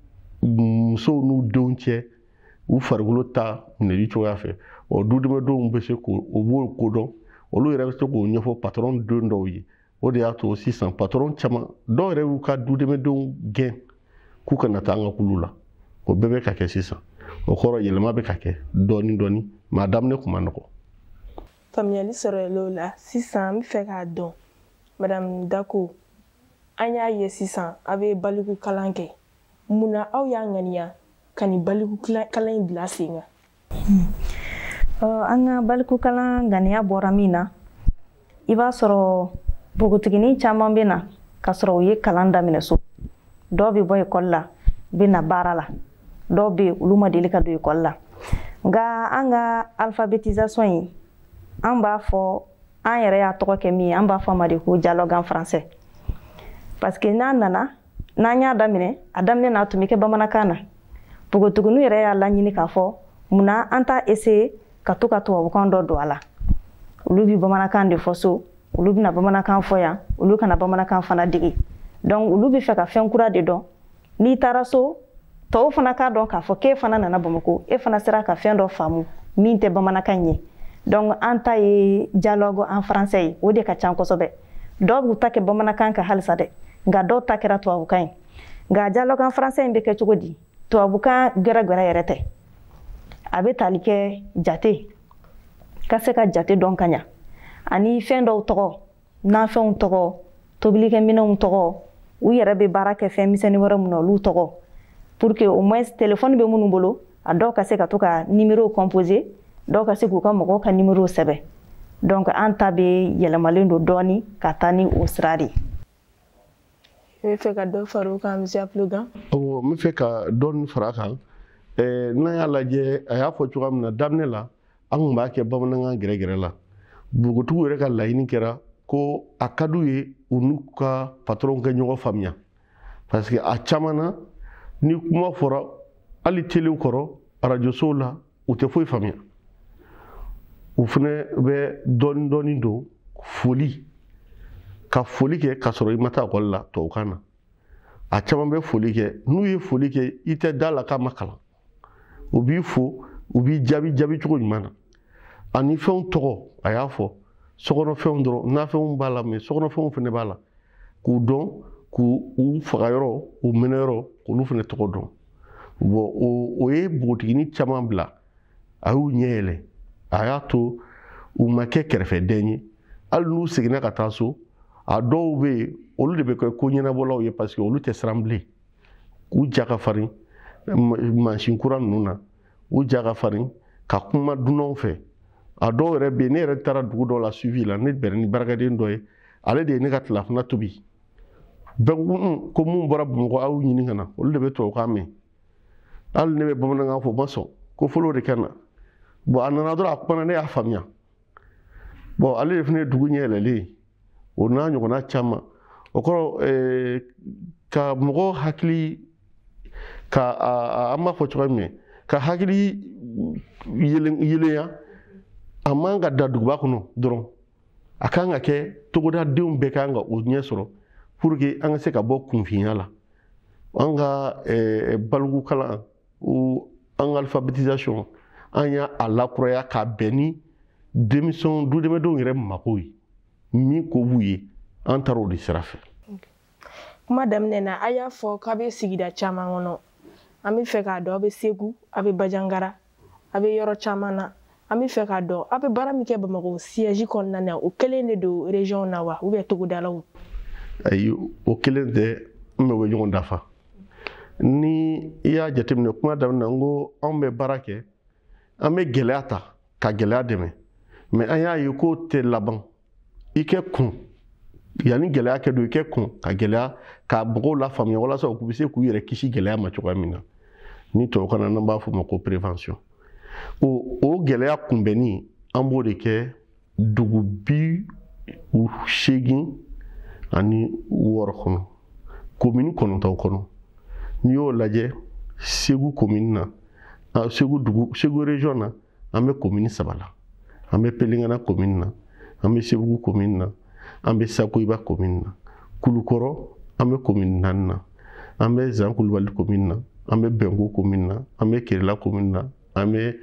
musow n'u denw cɛ u farikolo ta minɛli cogoya fɛ o du dɛmɛdenw bɛ se k'o b'o kodɔn olu yɛrɛ bɛ se k'o ɲɛfɔ patron den dɔw ye o de y'a to sisan patron caman dɔw yɛrɛ y'u ka du dɛmɛdenw gɛn k'u kana taa an ka kulu la o bɛɛ bɛ ka kɛ sisan o kɔrɔ yɛlɛma bɛ ka kɛ dɔɔni dɔɔni mais a daminɛ tun ma nɔgɔ. faamuyali sɔrɔla o la sisan an bɛ fɛ k'a dɔn madame Dako an y'a ye sisan a bɛ baliku kalan kɛ munna aw y'a ŋaniya ka nin baliku kalan in bila sen kan. an ka baliku kalan ŋaniya bɔra min na i b'a sɔrɔ npogotiginin caman bɛ na ka sɔrɔ u ye kalan daminɛ so dɔw bɛ bɔ ekɔli la bɛ na baara la dɔw bɛ yen olu ma deli ka don ekɔli la nka an ka alphabétisation in an b'a fɔ an yɛrɛ y'a tɔgɔ kɛ min ye an b'a fɔ a ma de ko dialogue en français parce que n'a nana n'an y'a daminɛ a daminɛ na a tun bɛ kɛ bamanankan na npogotiginiw yɛrɛ y'a laɲini k'a fɔ munna an t'a essayer ka to ka tubabukan dɔ don a la olu bɛ bamanankan de fɔ so olu bɛna bamanankan fɔ yan olu kana bamanankan fana dege donc olu bɛ fɛ ka fɛn kura de dɔn n'i taara so tɔw fana k'a dɔn k'a fɔ k'e fana nana Bamakɔ e fana sera ka fɛn dɔ faamu min tɛ bamanankan ye donc an ta ye dialogue en français ye o de ka ca kosɛbɛ dɔw b'u ta kɛ bamanankan kan halisa dɛ nka dɔw ta kɛra tubabukan ye nka dialogue français in bɛ kɛ cogo di tubabukan gɛrɛgɛrɛ yɛrɛ tɛ a bɛ tali kɛ jate ka se ka jate dɔn ka ɲa ani fɛn dɔw tɔgɔ nafɛnw tɔgɔ tobilikɛminɛnw tɔgɔ u yɛrɛ bɛ baara kɛ fɛn misɛnnin wɛrɛ mun na olu tɔgɔ pour que au moins téléphone bɛ minnu bolo a dɔw ka se ka to ka numéro composé dɔw ka se k'u ka mɔgɔw ka numéro sɛbɛn donc an ta bɛ yɛlɛmalen don dɔɔni ka taa ni o sira de i bɛ fɛ ka dɔ fara o kan monsieur Apologan? Awɔ n bɛ fɛ ka dɔɔni fara a kan n'an y'a lajɛ a y'a fɔ cogoya min na daminɛ la an tun b'a kɛ bamanankan gɛrɛgɛrɛ la bogotigiw yɛrɛ ka laɲini kɛra ko a ka d'u ye u n'u ka patron kɛ ɲɔgɔn faamuya parce que a caman na ni kuma fɔra hali telew kɔrɔ arajosow la u tɛ foyi faamuya u fana bɛ dɔɔni dɔɔni don foli ka foli kɛ ka sɔrɔ i ma taa ekɔli la tubabukan na a caman bɛ foli kɛ n'u ye foli kɛ i tɛ da la k'a ma kalan u b'i fo u b'i jaabi jaabi cogo ɲuman na ani fɛnw tɔgɔ a y'a fɔ sokɔnɔfɛnw dɔrɔn nafɛnw b'a la mɛ sokɔnɔfɛnw fana b'a la k'u dɔn k'u faga yɔrɔ u minɛ yɔrɔ k'olu fana tɔgɔ dɔn bon o ye bogotigini caman bila a y'u ɲɛ yɛlɛ a y'a to u ma kɛ kɛrɛfɛden ye hali n'u seginna ka taa so a dɔw bɛ yen olu de bɛ kɛ ko ɲɛnabɔlaw ye parce que olu tɛ siran bilen u ja ka farin mansin kura ninnu na u ja ka farin ka kuma dunanw fɛ a dɔw yɛrɛ bɛ yen ne yɛrɛ taara dugu dɔw la suivi la ne bɛnna ni baarakɛden dɔ ye ale de ye ne ka tilafana tobi bɛɛ ko mun bɔra bamakɔ aw ɲini ka na olu de bɛ tubabukan mɛn hali ne bɛ bamanankan fɔ ma sɔn ko fɔlɔ de ka na bon a nana dɔrɔn a kumana ne y'a faamuya bon ale de fana ye dugu ɲɛ yɛlɛlen ye o n'a ɲɔgɔnna caman o kɔrɔ ka mɔgɔ hakili ka an b'a fɔ cogoya min ka hakili yelenya a man ka da duguba kɔnɔ dɔrɔn a kan ka kɛ togodadenw bɛɛ kan ka o ɲɛ sɔrɔ pour que an ka se ka bɔ kunfinya la an ka balogu kalan ou an ka alphabétisation an y'a lakuraya ka bɛn ni denmisɛnw dudɛmɛdenw yɛrɛ mako ye min ko b'u ye an taara o de sira fɛ. kuma daminɛ na a y'a fɔ k'a bɛ sigida caman kɔnɔ an bɛ fɛ k'a dɔn a bɛ Segu a bɛ Bajangara a bɛ yɔrɔ caman na an bɛ fɛ k'a dɔn a bɛ baara min kɛ Bamakɔ siège kɔnɔna na o kelen de don région na wa ou bien togodalaw? ayi o kelen tɛ n bɛ o bɛ ɲɔgɔn dafa ni i y'a jateminɛ kuma daminɛ n ko anw bɛ baara kɛ an bɛ gɛlɛya ta ka gɛlɛya dɛmɛ mais an y'a ye k'o tɛ laban i kɛ kun yanni gɛlɛya kɛ don i kɛ kun ka gɛlɛya ka mɔgɔw la faamuya walasa u bɛ se k'u yɛrɛ kisi gɛlɛya ma cogoya min na ni tubabukan na n'an b'a fɔ o ma ko prévention o o gɛlɛya kunbɛnni an b'o de kɛ dugu bi seegin ani wɔɔrɔ kɔnɔ komini kɔnɔntɔn kɔnɔ n'i y'o lajɛ Segu komini na Segu dugu Segu région na an bɛ komini saba la an bɛ Pelengana komini na an bɛ Segu komini na an bɛ Sakoyiba komini na Kulukɔrɔ an bɛ komini naani na an bɛ Zan Kulubali komini na an bɛ Bɛnko komini na an bɛ Kerela komini na an bɛ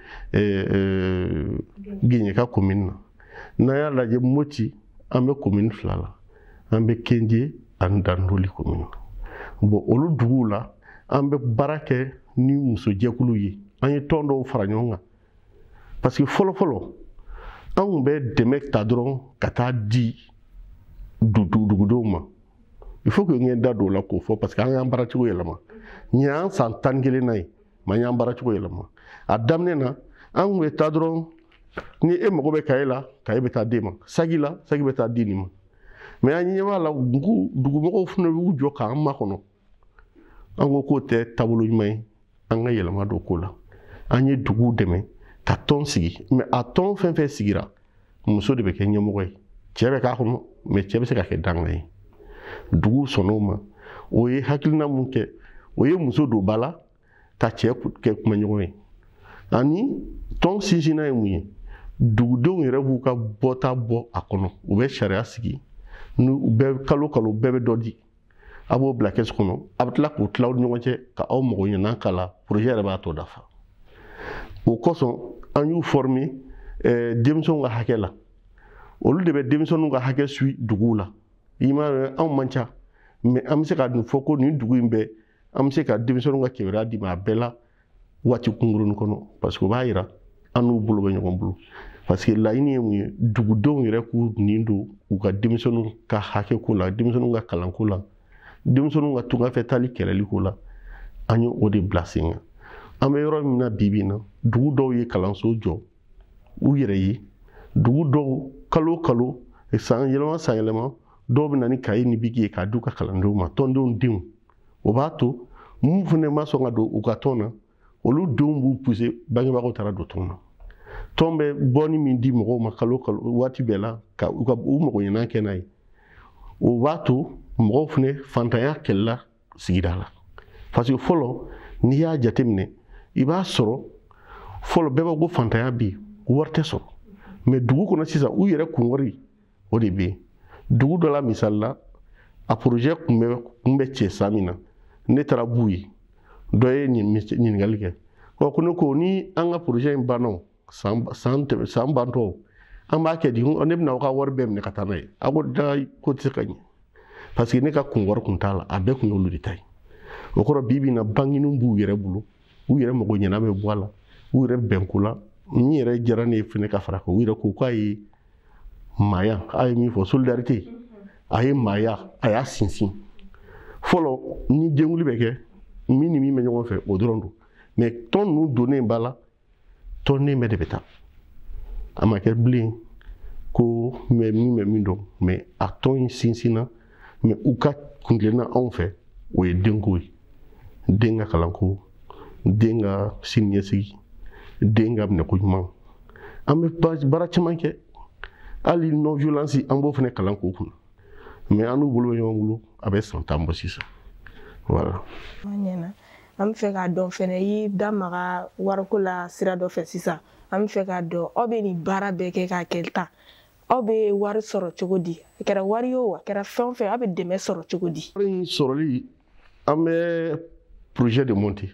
Gɛɲɛka komini na n'an y'a lajɛ Moti an bɛ komini fila la an bɛ Kenje ani Dandoli komini na bon olu duguw la an bɛ baara kɛ ni musojɛkulu ye an ye tɔn dɔw fara ɲɔgɔn kan parce que fɔlɔ fɔlɔ an tun bɛ dɛmɛ ta dɔrɔn ka taa di dugudenw ma il faut que n ye da don o la k'o fɔ parce que an y'an baaracogo yɛlɛma nin y'an san tan ni kelen na ye mais an y'an baaracogo yɛlɛma a daminɛ na an tun bɛ taa dɔrɔn ni e mago bɛ kaye la kaye bɛ taa d'e ma sagi la sagi bɛ taa di nin ma mais an ɲɛ b'a la dugumɔgɔw fana b'u jɔ k'an makɔnɔ an ko k'o tɛ taabolo ɲuman ye an ka yɛlɛma don ko la an ye duguw dɛmɛ ka tɔn sigi mais a tɔn fɛn fɛn sigira muso de bɛ kɛ ɲɛmɔgɔ ye cɛ bɛ k'a kɔnɔ mais cɛ bɛ se ka kɛ danga ye duguw sɔnn'o ma o ye hakilina mun kɛ o ye muso don ba la ka cɛ kɛ kumaɲɔgɔn ye ani tɔn sinsinna ye mun ye dugudenw yɛrɛ b'u ka bɔta bɔ a kɔnɔ u bɛ sariya sigi ni bɛɛ kalo kalo bɛɛ bɛ dɔ di a b'o bila kɛsu kɔnɔ a bɛ tila k'o tila aw ni ɲɔgɔn cɛ ka aw mago ɲɛnan k'a la projet yɛrɛ b'a tɔ dafa o kosɔn an y'u former denmisɛnw ka hakɛ la olu de bɛ denmisɛnninw ka hakɛ suit duguw la i m'a ye anw man ca mais an bɛ se ka nin fɔ ko nin dugu in bɛɛ an bɛ se ka denmisɛnninw ka kibaruya di ma a bɛɛ la waati kunkurunin kɔnɔ parce que o b'a yira an n'u bolo bɛ ɲɔgɔn bolo parce que laɲini ye mun ye dugudenw yɛrɛ k'u nin don u ka denmisɛnninw ka hakɛ ko la denmisɛnninw ka kalanko la denmisɛnninw ka tungafɛ taali kɛlɛli ko la an ye o de bila sen kan an bɛ yɔrɔ min na bi bi in na dugu dɔw ye kalanso jɔ u yɛrɛ ye dugu dɔw kalo kalo san yɛlɛma san yɛlɛma dɔw bɛ na ni kaye ni biki ye k'a di u ka kalandenw ma tɔndenw denw o b'a to mun fana ma sɔn ka don u ka tɔn na olu denw b'u poussé bangebagaw taara don tɔn na tɔn bɛ bɔni min di mɔgɔw ma kalo kalo waati bɛɛ la ka u ka u mago ɲɛnan kɛ n'a ye o b'a to mɔgɔw fana fantanya kɛlɛla sigida la parce que fɔlɔ n'i y'a jateminɛ i b'a sɔrɔ fɔlɔ bɛɛ b'a ko fantanya bɛ yen wari tɛ sɔrɔ mais dugu kɔnɔ sisan u yɛrɛ kun wari o de bɛ yen dugu dɔ la misali la a projet kun bɛ kun bɛ cɛ san min na ne taara b'u ye dɔ ye ɲininkali kɛ ɔ ko ne ko ni an ka projet in banna san san san bantɔ an b'a kɛ di ne bɛna aw ka wari bɛɛ minɛ ka taa n'a ye a ko da ko tɛ se ka ɲɛ parce que ne ka kun wari kun t'a la a bɛɛ kun y'olu de ta ye o kɔrɔ bi bi in na banginiw b'u yɛrɛ bolo u yɛrɛ mago ɲɛna bɛ bɔ a la u yɛrɛ bɛnko la min yɛrɛ diyara ne ye fɛnɛ ka fara kan u yɛrɛ ko k'a ye maaya a ye min fɔ solidarité a ye maaya a y'a sinsin fɔlɔ ni jɛnkuli bɛ kɛ min ni min bɛ ɲɔgɔn fɛ o dɔrɔn don mais tɔn ninnu donnen b'a la tɔnden bɛɛ de bɛ taa a ma kɛ bilen ko mɛ min bɛ min dɔn mais a tɔn in sinsinna mais u ka kuntilenna anw fɛ o ye denko ye den ka kalanko den ka siniɲɛsigi den ka minɛko ɲuman an bɛ baara caman kɛ hali non violence an b'o fana kalan k'o kunna mais an n'u bolo bɛ ɲɔgɔn bolo a bɛ san tan bɔ sisan voilà. an bɛ fɛ k'a dɔn fɛnɛ i da maga wariko la sira dɔ fɛ sisan an bɛ fɛ k'a dɔn aw bɛ nin baara bɛɛ kɛ k'a kɛ tan aw bɛ wari sɔrɔ cogo di a kɛra wari ye o a kɛra fɛn o fɛn aw bɛ dɛmɛ sɔrɔ cogo di. wari in sɔrɔli an bɛ projet de monter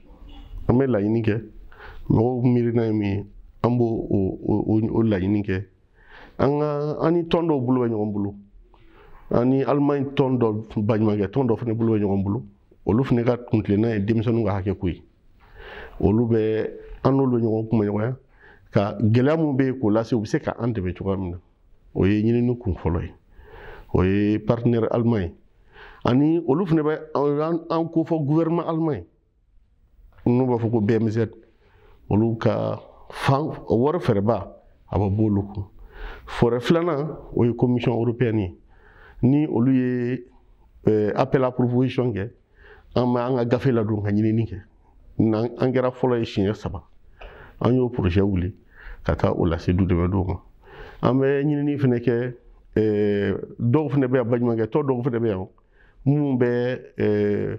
an bɛ laɲini kɛ mɔgɔw miirina ye min ye an b'o o laɲini kɛ an ka an ni tɔn dɔw bolo bɛ ɲɔgɔn bolo an ni Allemagne tɔn dɔ baɲumankɛ tɔn dɔ fana bolo bɛ ɲɔgɔn bolo olu fana ka kuntilenna ye denmisɛnninw ka hakɛ ko ye olu bɛ an n'olu bɛ ɲɔgɔn kuma ɲɔgɔnya ka gɛlɛya min bɛ yen k'o lase u bɛ se ka an dɛmɛ cogoya min na o ye ɲinini kun fɔlɔ ye o ye partenaire allemand ye ani olu fana bɛ an ko fɔ gouvernement allemand n'u b'a fɔ ko B M Z olu ka fan wari fɛrɛba a bɛ bɔ olu kun fɔrɛ filanan o ye commission européenne ye ni olu ye appel à proposition kɛ an bɛ an ka gafe ladon ka ɲinini kɛ an kɛra fɔlɔ ye siɲɛ saba an y'o projet wuli ka taa o lase du dɛmɛdenw ma an bɛ ɲinini fana kɛ dɔw fana bɛ yan baɲumankɛ tɔn dɔw fana bɛ yan minnu bɛ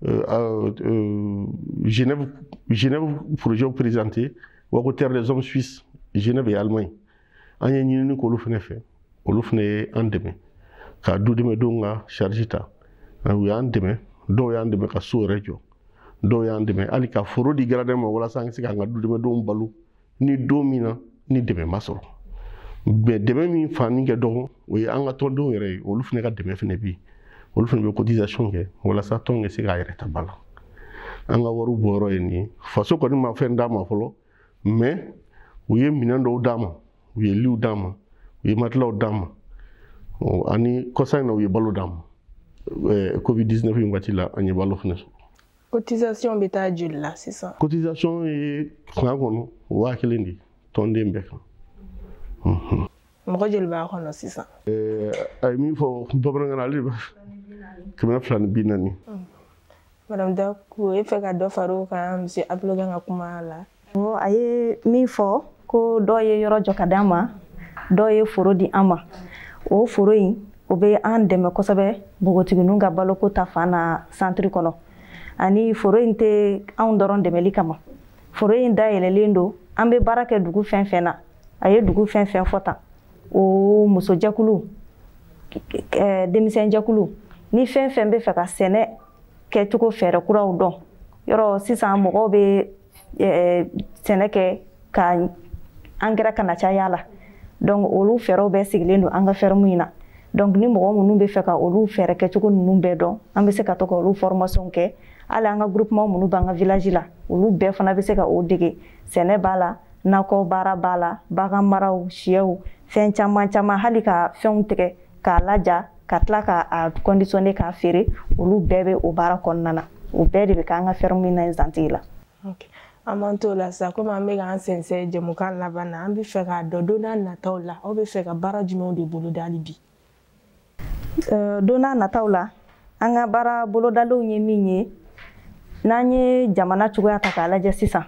Genève Genève projet présenté wa ko terre des hommes suisses Genève et Allemagne an ye ɲinini k'olu fana fɛ olu fana ye an dɛmɛ ka du dɛmɛdenw ka charge ta u y'an dɛmɛ dɔw y'an dɛmɛ ka so yɛrɛ jɔ dɔw y'an dɛmɛ hali ka foro di gardien ma walasa an ka se k'an ka du dɛmɛdenw balo ni don min na ni dɛmɛ ma sɔrɔ mais dɛmɛ min fani kɛ dɔgɔ o ye an ka tɔndenw yɛrɛ ye olu fana ka dɛmɛ fana bɛ yen olu fana bɛ cotisation kɛ walasa tɔn ka se k'a yɛrɛ ta ba la an ka wariw bɔyɔrɔ ye nin ye faso kɔni ma fɛn d'a ma fɔlɔ mais u ye minɛn dɔw d'a ma u ye liw d'a ma u ye matelaw d'a ma ani kɔsa in na u ye balo d'a ma covid dix-neuf in waati la an ye balo fana sɔrɔ. cotisation bɛ taa joli la sisan. cotisation ye san kɔnɔ waa kelen de tɔnden bɛɛ kan. mɔgɔ joli b'a kɔnɔ sisan. a ye min fɔ bamanankan na ale de b'a kɛmɛ fila ni bi naani. madame Daku e fɛ ka dɔ fara o kan monsieur Abdulakan ka kuma la. a ye min fɔ ko dɔw ye yɔrɔ jɔ ka d'an ma dɔw ye foro di an ma o foro in o bɛ an dɛmɛ kosɛbɛ npogotigininw ka baloko ta fan na centre kɔnɔ ani foro in tɛ anw dɔrɔn dɛmɛli kama foro in dayɛlɛlen don an bɛ baara kɛ dugu fɛn fɛn na a ye dugu fɛn fɛn fɔ tan o musojɛkulu denmisɛnjɛkulu ni fɛn fɛn bɛ fɛ ka sɛnɛ kɛcogo fɛɛrɛ kuraw dɔn yɔrɔ sisan mɔgɔw bɛ sɛnɛ kɛ ka engrais kana caya la donc olu fɛɛrɛw bɛɛ sigilen don an ka ferme in na donc ni mɔgɔ minnu bɛ fɛ ka olu fɛɛrɛ kɛcogo ninnu bɛɛ dɔn an bɛ se ka to ka olu formation kɛ hali an ka groupement minnu b'an ka village la olu bɛɛ fana bɛ se ka o dege sɛnɛ b'a la nakɔ baara b'a la bagan maraw siyɛw fɛn caman caman hali ka fɛnw tigɛ k'a laja ka tila k'a conditionner k'a feere olu bɛɛ bɛ o baara kɔnɔna na o bɛɛ de bɛ k'an ka ferme na Zantigi la. Ok, an b'an t'o la sa komi an bɛ k'an sɛnsɛn jɛmukan laban na an bɛ fɛ k'a dɔn don n'a nataw la aw bɛ fɛ ka baara jumɛnw de boloda hali bi. Don n'a nataw la an ka baara bolodalenw ye min ye n'an ye jamana cogoya ta k'a lajɛ sisan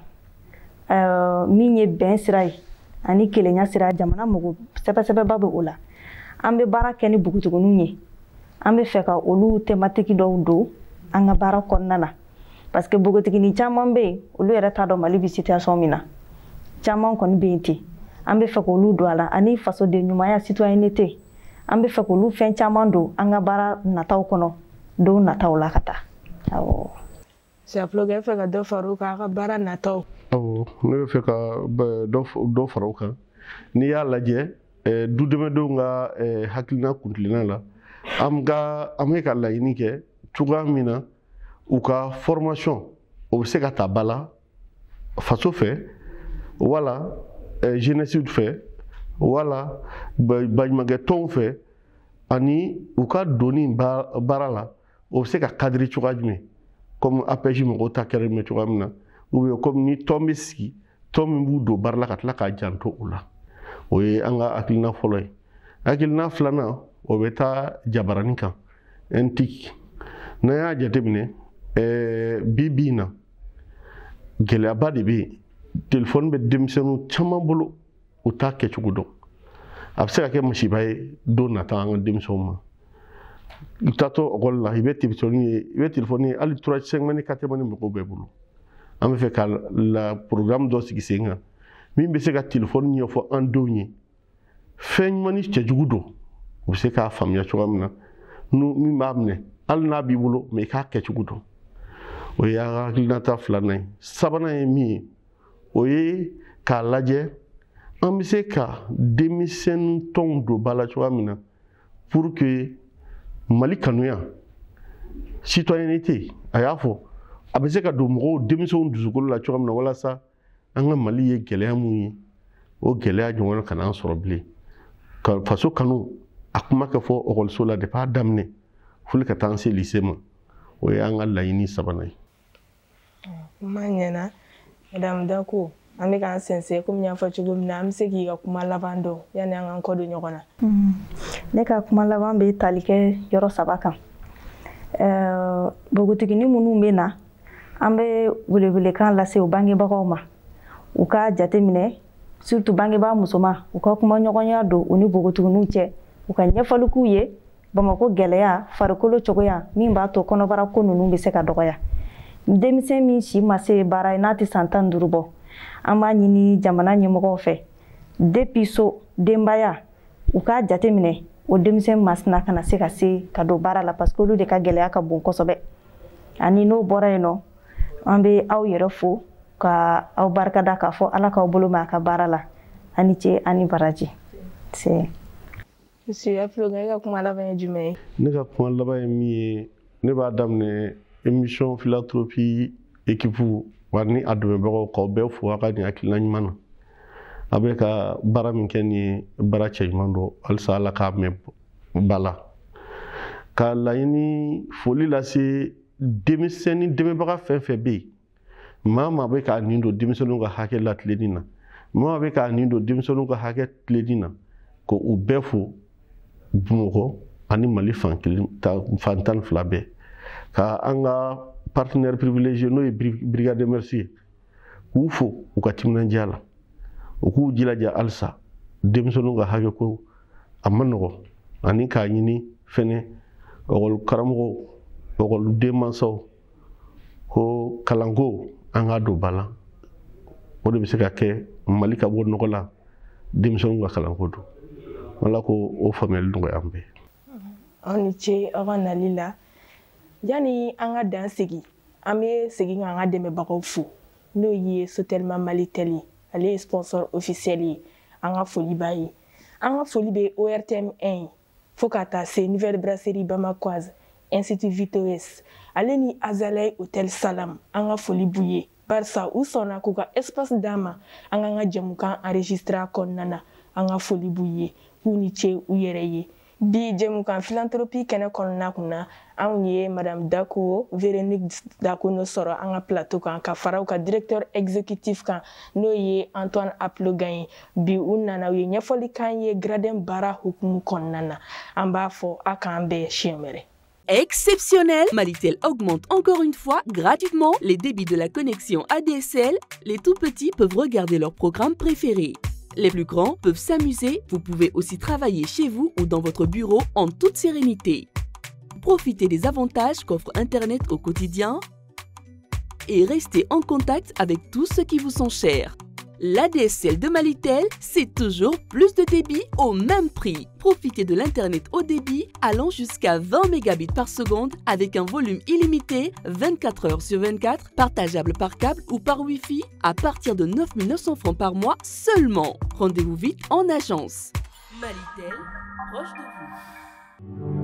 min ye bɛn sira ye ani kelenya sira jamana mago sɛbɛsɛbɛba bɛ o la an bɛ baara kɛ ni bugutiginiw ye an bɛ fɛ ka olu thématique dɔw don an ka baara kɔnɔna na parce que bogotigini caman bɛ yen olu yɛrɛ t'a dɔn Mali bɛ situation min na caman kɔni bɛ yen ten an bɛ fɛ k'olu don a la ani fasoden ɲumanya citoyenneté an bɛ fɛ k'olu fɛn caman don an ka baara nataw kɔnɔ don nataw la ka taa awɔ. Siyaflo kɛ fɛ ka dɔ fara o kan a ka baara nataw. Awɔ ne bɛ fɛ ka dɔ fara o kan n'i y'a lajɛ du dɛmɛdenw ka hakilina kuntilenna la an ka an bɛ ka laɲini kɛ cogoya min na u ka formation o bɛ se ka ta ba la faso fɛ wala jeunesse fɛ wala baɲumankɛ tɔnw fɛ ani u ka donni baara la o bɛ se ka cadre cogoya jumɛn comme A P J mɔgɔw ta kɛra mɛ cogoya min na ou bien comme ni tɔn bɛ sigi tɔn min b'u don baara la ka tila k'a janto o la o ye an ka hakilina fɔlɔ ye hakilina filanan o bɛ taa jabarani kan N T I C n'an y'a jateminɛ bi bi in na gɛlɛyaba de bɛ yen telefɔni bɛ denmisɛnninw caman bolo u t'a kɛcogo dɔn a bɛ se ka kɛ masiba ye don nata an ka denmisɛnw ma i taatɔ ekɔli la i bɛ telefɔni ye i bɛ telefɔni ye hali trois cinq mani quatre mani mɔgɔw bɛɛ bolo an bɛ fɛ ka la programme dɔ sigi sen kan min bɛ se ka telefɔni ɲɛfɔ an denw ye fɛn ɲuman ni cɛjugu don u bɛ se k'a faamuya cogoya min na min b'a minɛ hali n'a b'i bolo mɛ i k'a kɛcogo dɔn o ye an ka hakilinata filanan ye sabanan ye min ye o ye k'a lajɛ an bɛ se ka denmisɛnnin tɔnw don ba la cogoya min na pour que Mali kanuya citoyenneté a y'a fɔ a bɛ se ka don mɔgɔw denmisɛnw dusukolo la cogoya min na walasa an ka Mali ye gɛlɛya mun ye o gɛlɛya ɲɔgɔn kana an sɔrɔ bilen ka faso kanu a kuma kɛ fɔ ekɔliso la depuis a daminɛ foli ka taa an se lycée ma o ye an ka laɲini sabanan ye. Kuma ɲɛna Madame Dako an bɛ k'an sɛnsɛn komi n y'a fɔ cogo min na an bɛ se k'i ka kuma laban dɔn yanni an k'an kɔ don ɲɔgɔn na. Ne ka kuma laban bɛ tali kɛ yɔrɔ saba kan bogotigini minnu bɛ na an bɛ welewelekan lase u bangebagaw ma u ka jateminɛ surtout bangebaa musoman u ka kuma ɲɔgɔnya don u ni bogotiginiw cɛ u ka ɲɛfɔli k'u ye Bamakɔ gɛlɛya farikolo cogoya min b'a to kɔnɔbara ko ninnu bɛ se ka dɔgɔya denmisɛn min si ma se baara ye n'a tɛ san tan ni duuru bɔ an b'a ɲini jamana ɲɛmɔgɔw fɛ depuis so denbaya u ka jateminɛ o denmisɛn masina kana se ka se ka don baara la parce que olu de ka gɛlɛya ka bon kosɛbɛ ani n'o bɔra yen nɔ an bɛ aw yɛrɛ fo ka aw barikada k'a fɔ Ala k'aw bolo mɛn a ka baara la ani ce ani baraji. Monsieur Afloga i ka kuma laban ye jumɛn ye? Ne ka kuma laban ye min ye ne b'a daminɛ émission philanthropie équipe wa ni a dɛmɛbagaw k'aw bɛɛ fo a ka nin hakilina ɲuman na a bɛ ka baara min kɛ nin ye baara cɛɲuman don halisa Ala k'a mɛn ba la ka laɲini foli lase denmisɛnnin dɛmɛbaga fɛn fɛn bɛ yen maa maa bɛ k'a nin don denmisɛnninw ka hakɛ la tilenni na maa bɛ k'a nin don denmisɛnninw ka hakɛ tilenni na ko u bɛɛ fo Bamakɔ ani Mali fan kelen fan tan ni fila bɛɛ ka an ka partenaire privilégié n'o ye brigade de merci ye k'u fo u ka timinandiya la u k'u jilaja halisa denmisɛnninw ka hakɛ ko a ma nɔgɔn ani k'a ɲini fɛnɛ ekɔli karamɔgɔw ekɔliden mansaw ko kalanko an k'a don ba la o de bɛ se ka kɛ Mali ka bɔ nɔgɔ la denmisɛnninw ka kalanko don Ala ko o faamuyali nɔgɔya an bɛɛ. Aw ni ce aw ka nali la yanni an ka dan sigi an bɛ segin ka an ka dɛmɛbagaw fo n'o ye Sotelma Malitel ye ale ye sponsor officiel ye an ka foli b'a ye an ka foli bɛ O R T M un ye fo ka taa se Nouvelle Brasserie Bamakoise, Institut Vitoes, ale ni Azalea Hotel Salam, an ka foli b'u ye. Barisa u sɔnna k'u ka espace d'an ma an k'an ka jɛmukan enregistré a kɔnɔna na, an ka foli b'u ye, k'u ni ce u yɛrɛ ye. Bi jɛmukan philanthropie kɛnɛ kɔnɔna kunna, anw ye Madame Dako, Véronique Dako no sɔrɔ an ka plateau kan ka fara u ka directeur exécutif kan n'o ye Antoine Aplogan ye. Bi u nana u ye ɲɛfɔli k'an ye gradin baara hukumu kɔnɔna na. An b'a fɔ a k'an bɛɛ siɲɛ wɛrɛ. Exceptionnel! Malitel augmente encore une fois gratuitement les débits de la connexion A D S L. Les tout petits peuvent regarder leurs programmes préférés. Les plus grands peuvent s'amuser. Vous pouvez aussi travailler chez vous ou dans votre bureau en toute sérénité. Profitez des avantages qu'offre Internet au quotidien et restez en contact avec tous ceux qui vous sont chers. L'A D S L de Malitel, c'est toujours plus de débit au même prix. Profitez de l'Internet haut débit allant jusqu'à vingt mégabits par seconde avec un volume illimité vingt-quatre heures sur vingt-quatre, partageable par câble ou par Wi-Fi à partir de neuf mille neuf cents francs par mois seulement. Rendez-vous vite en agence. Malitel, proche de vous.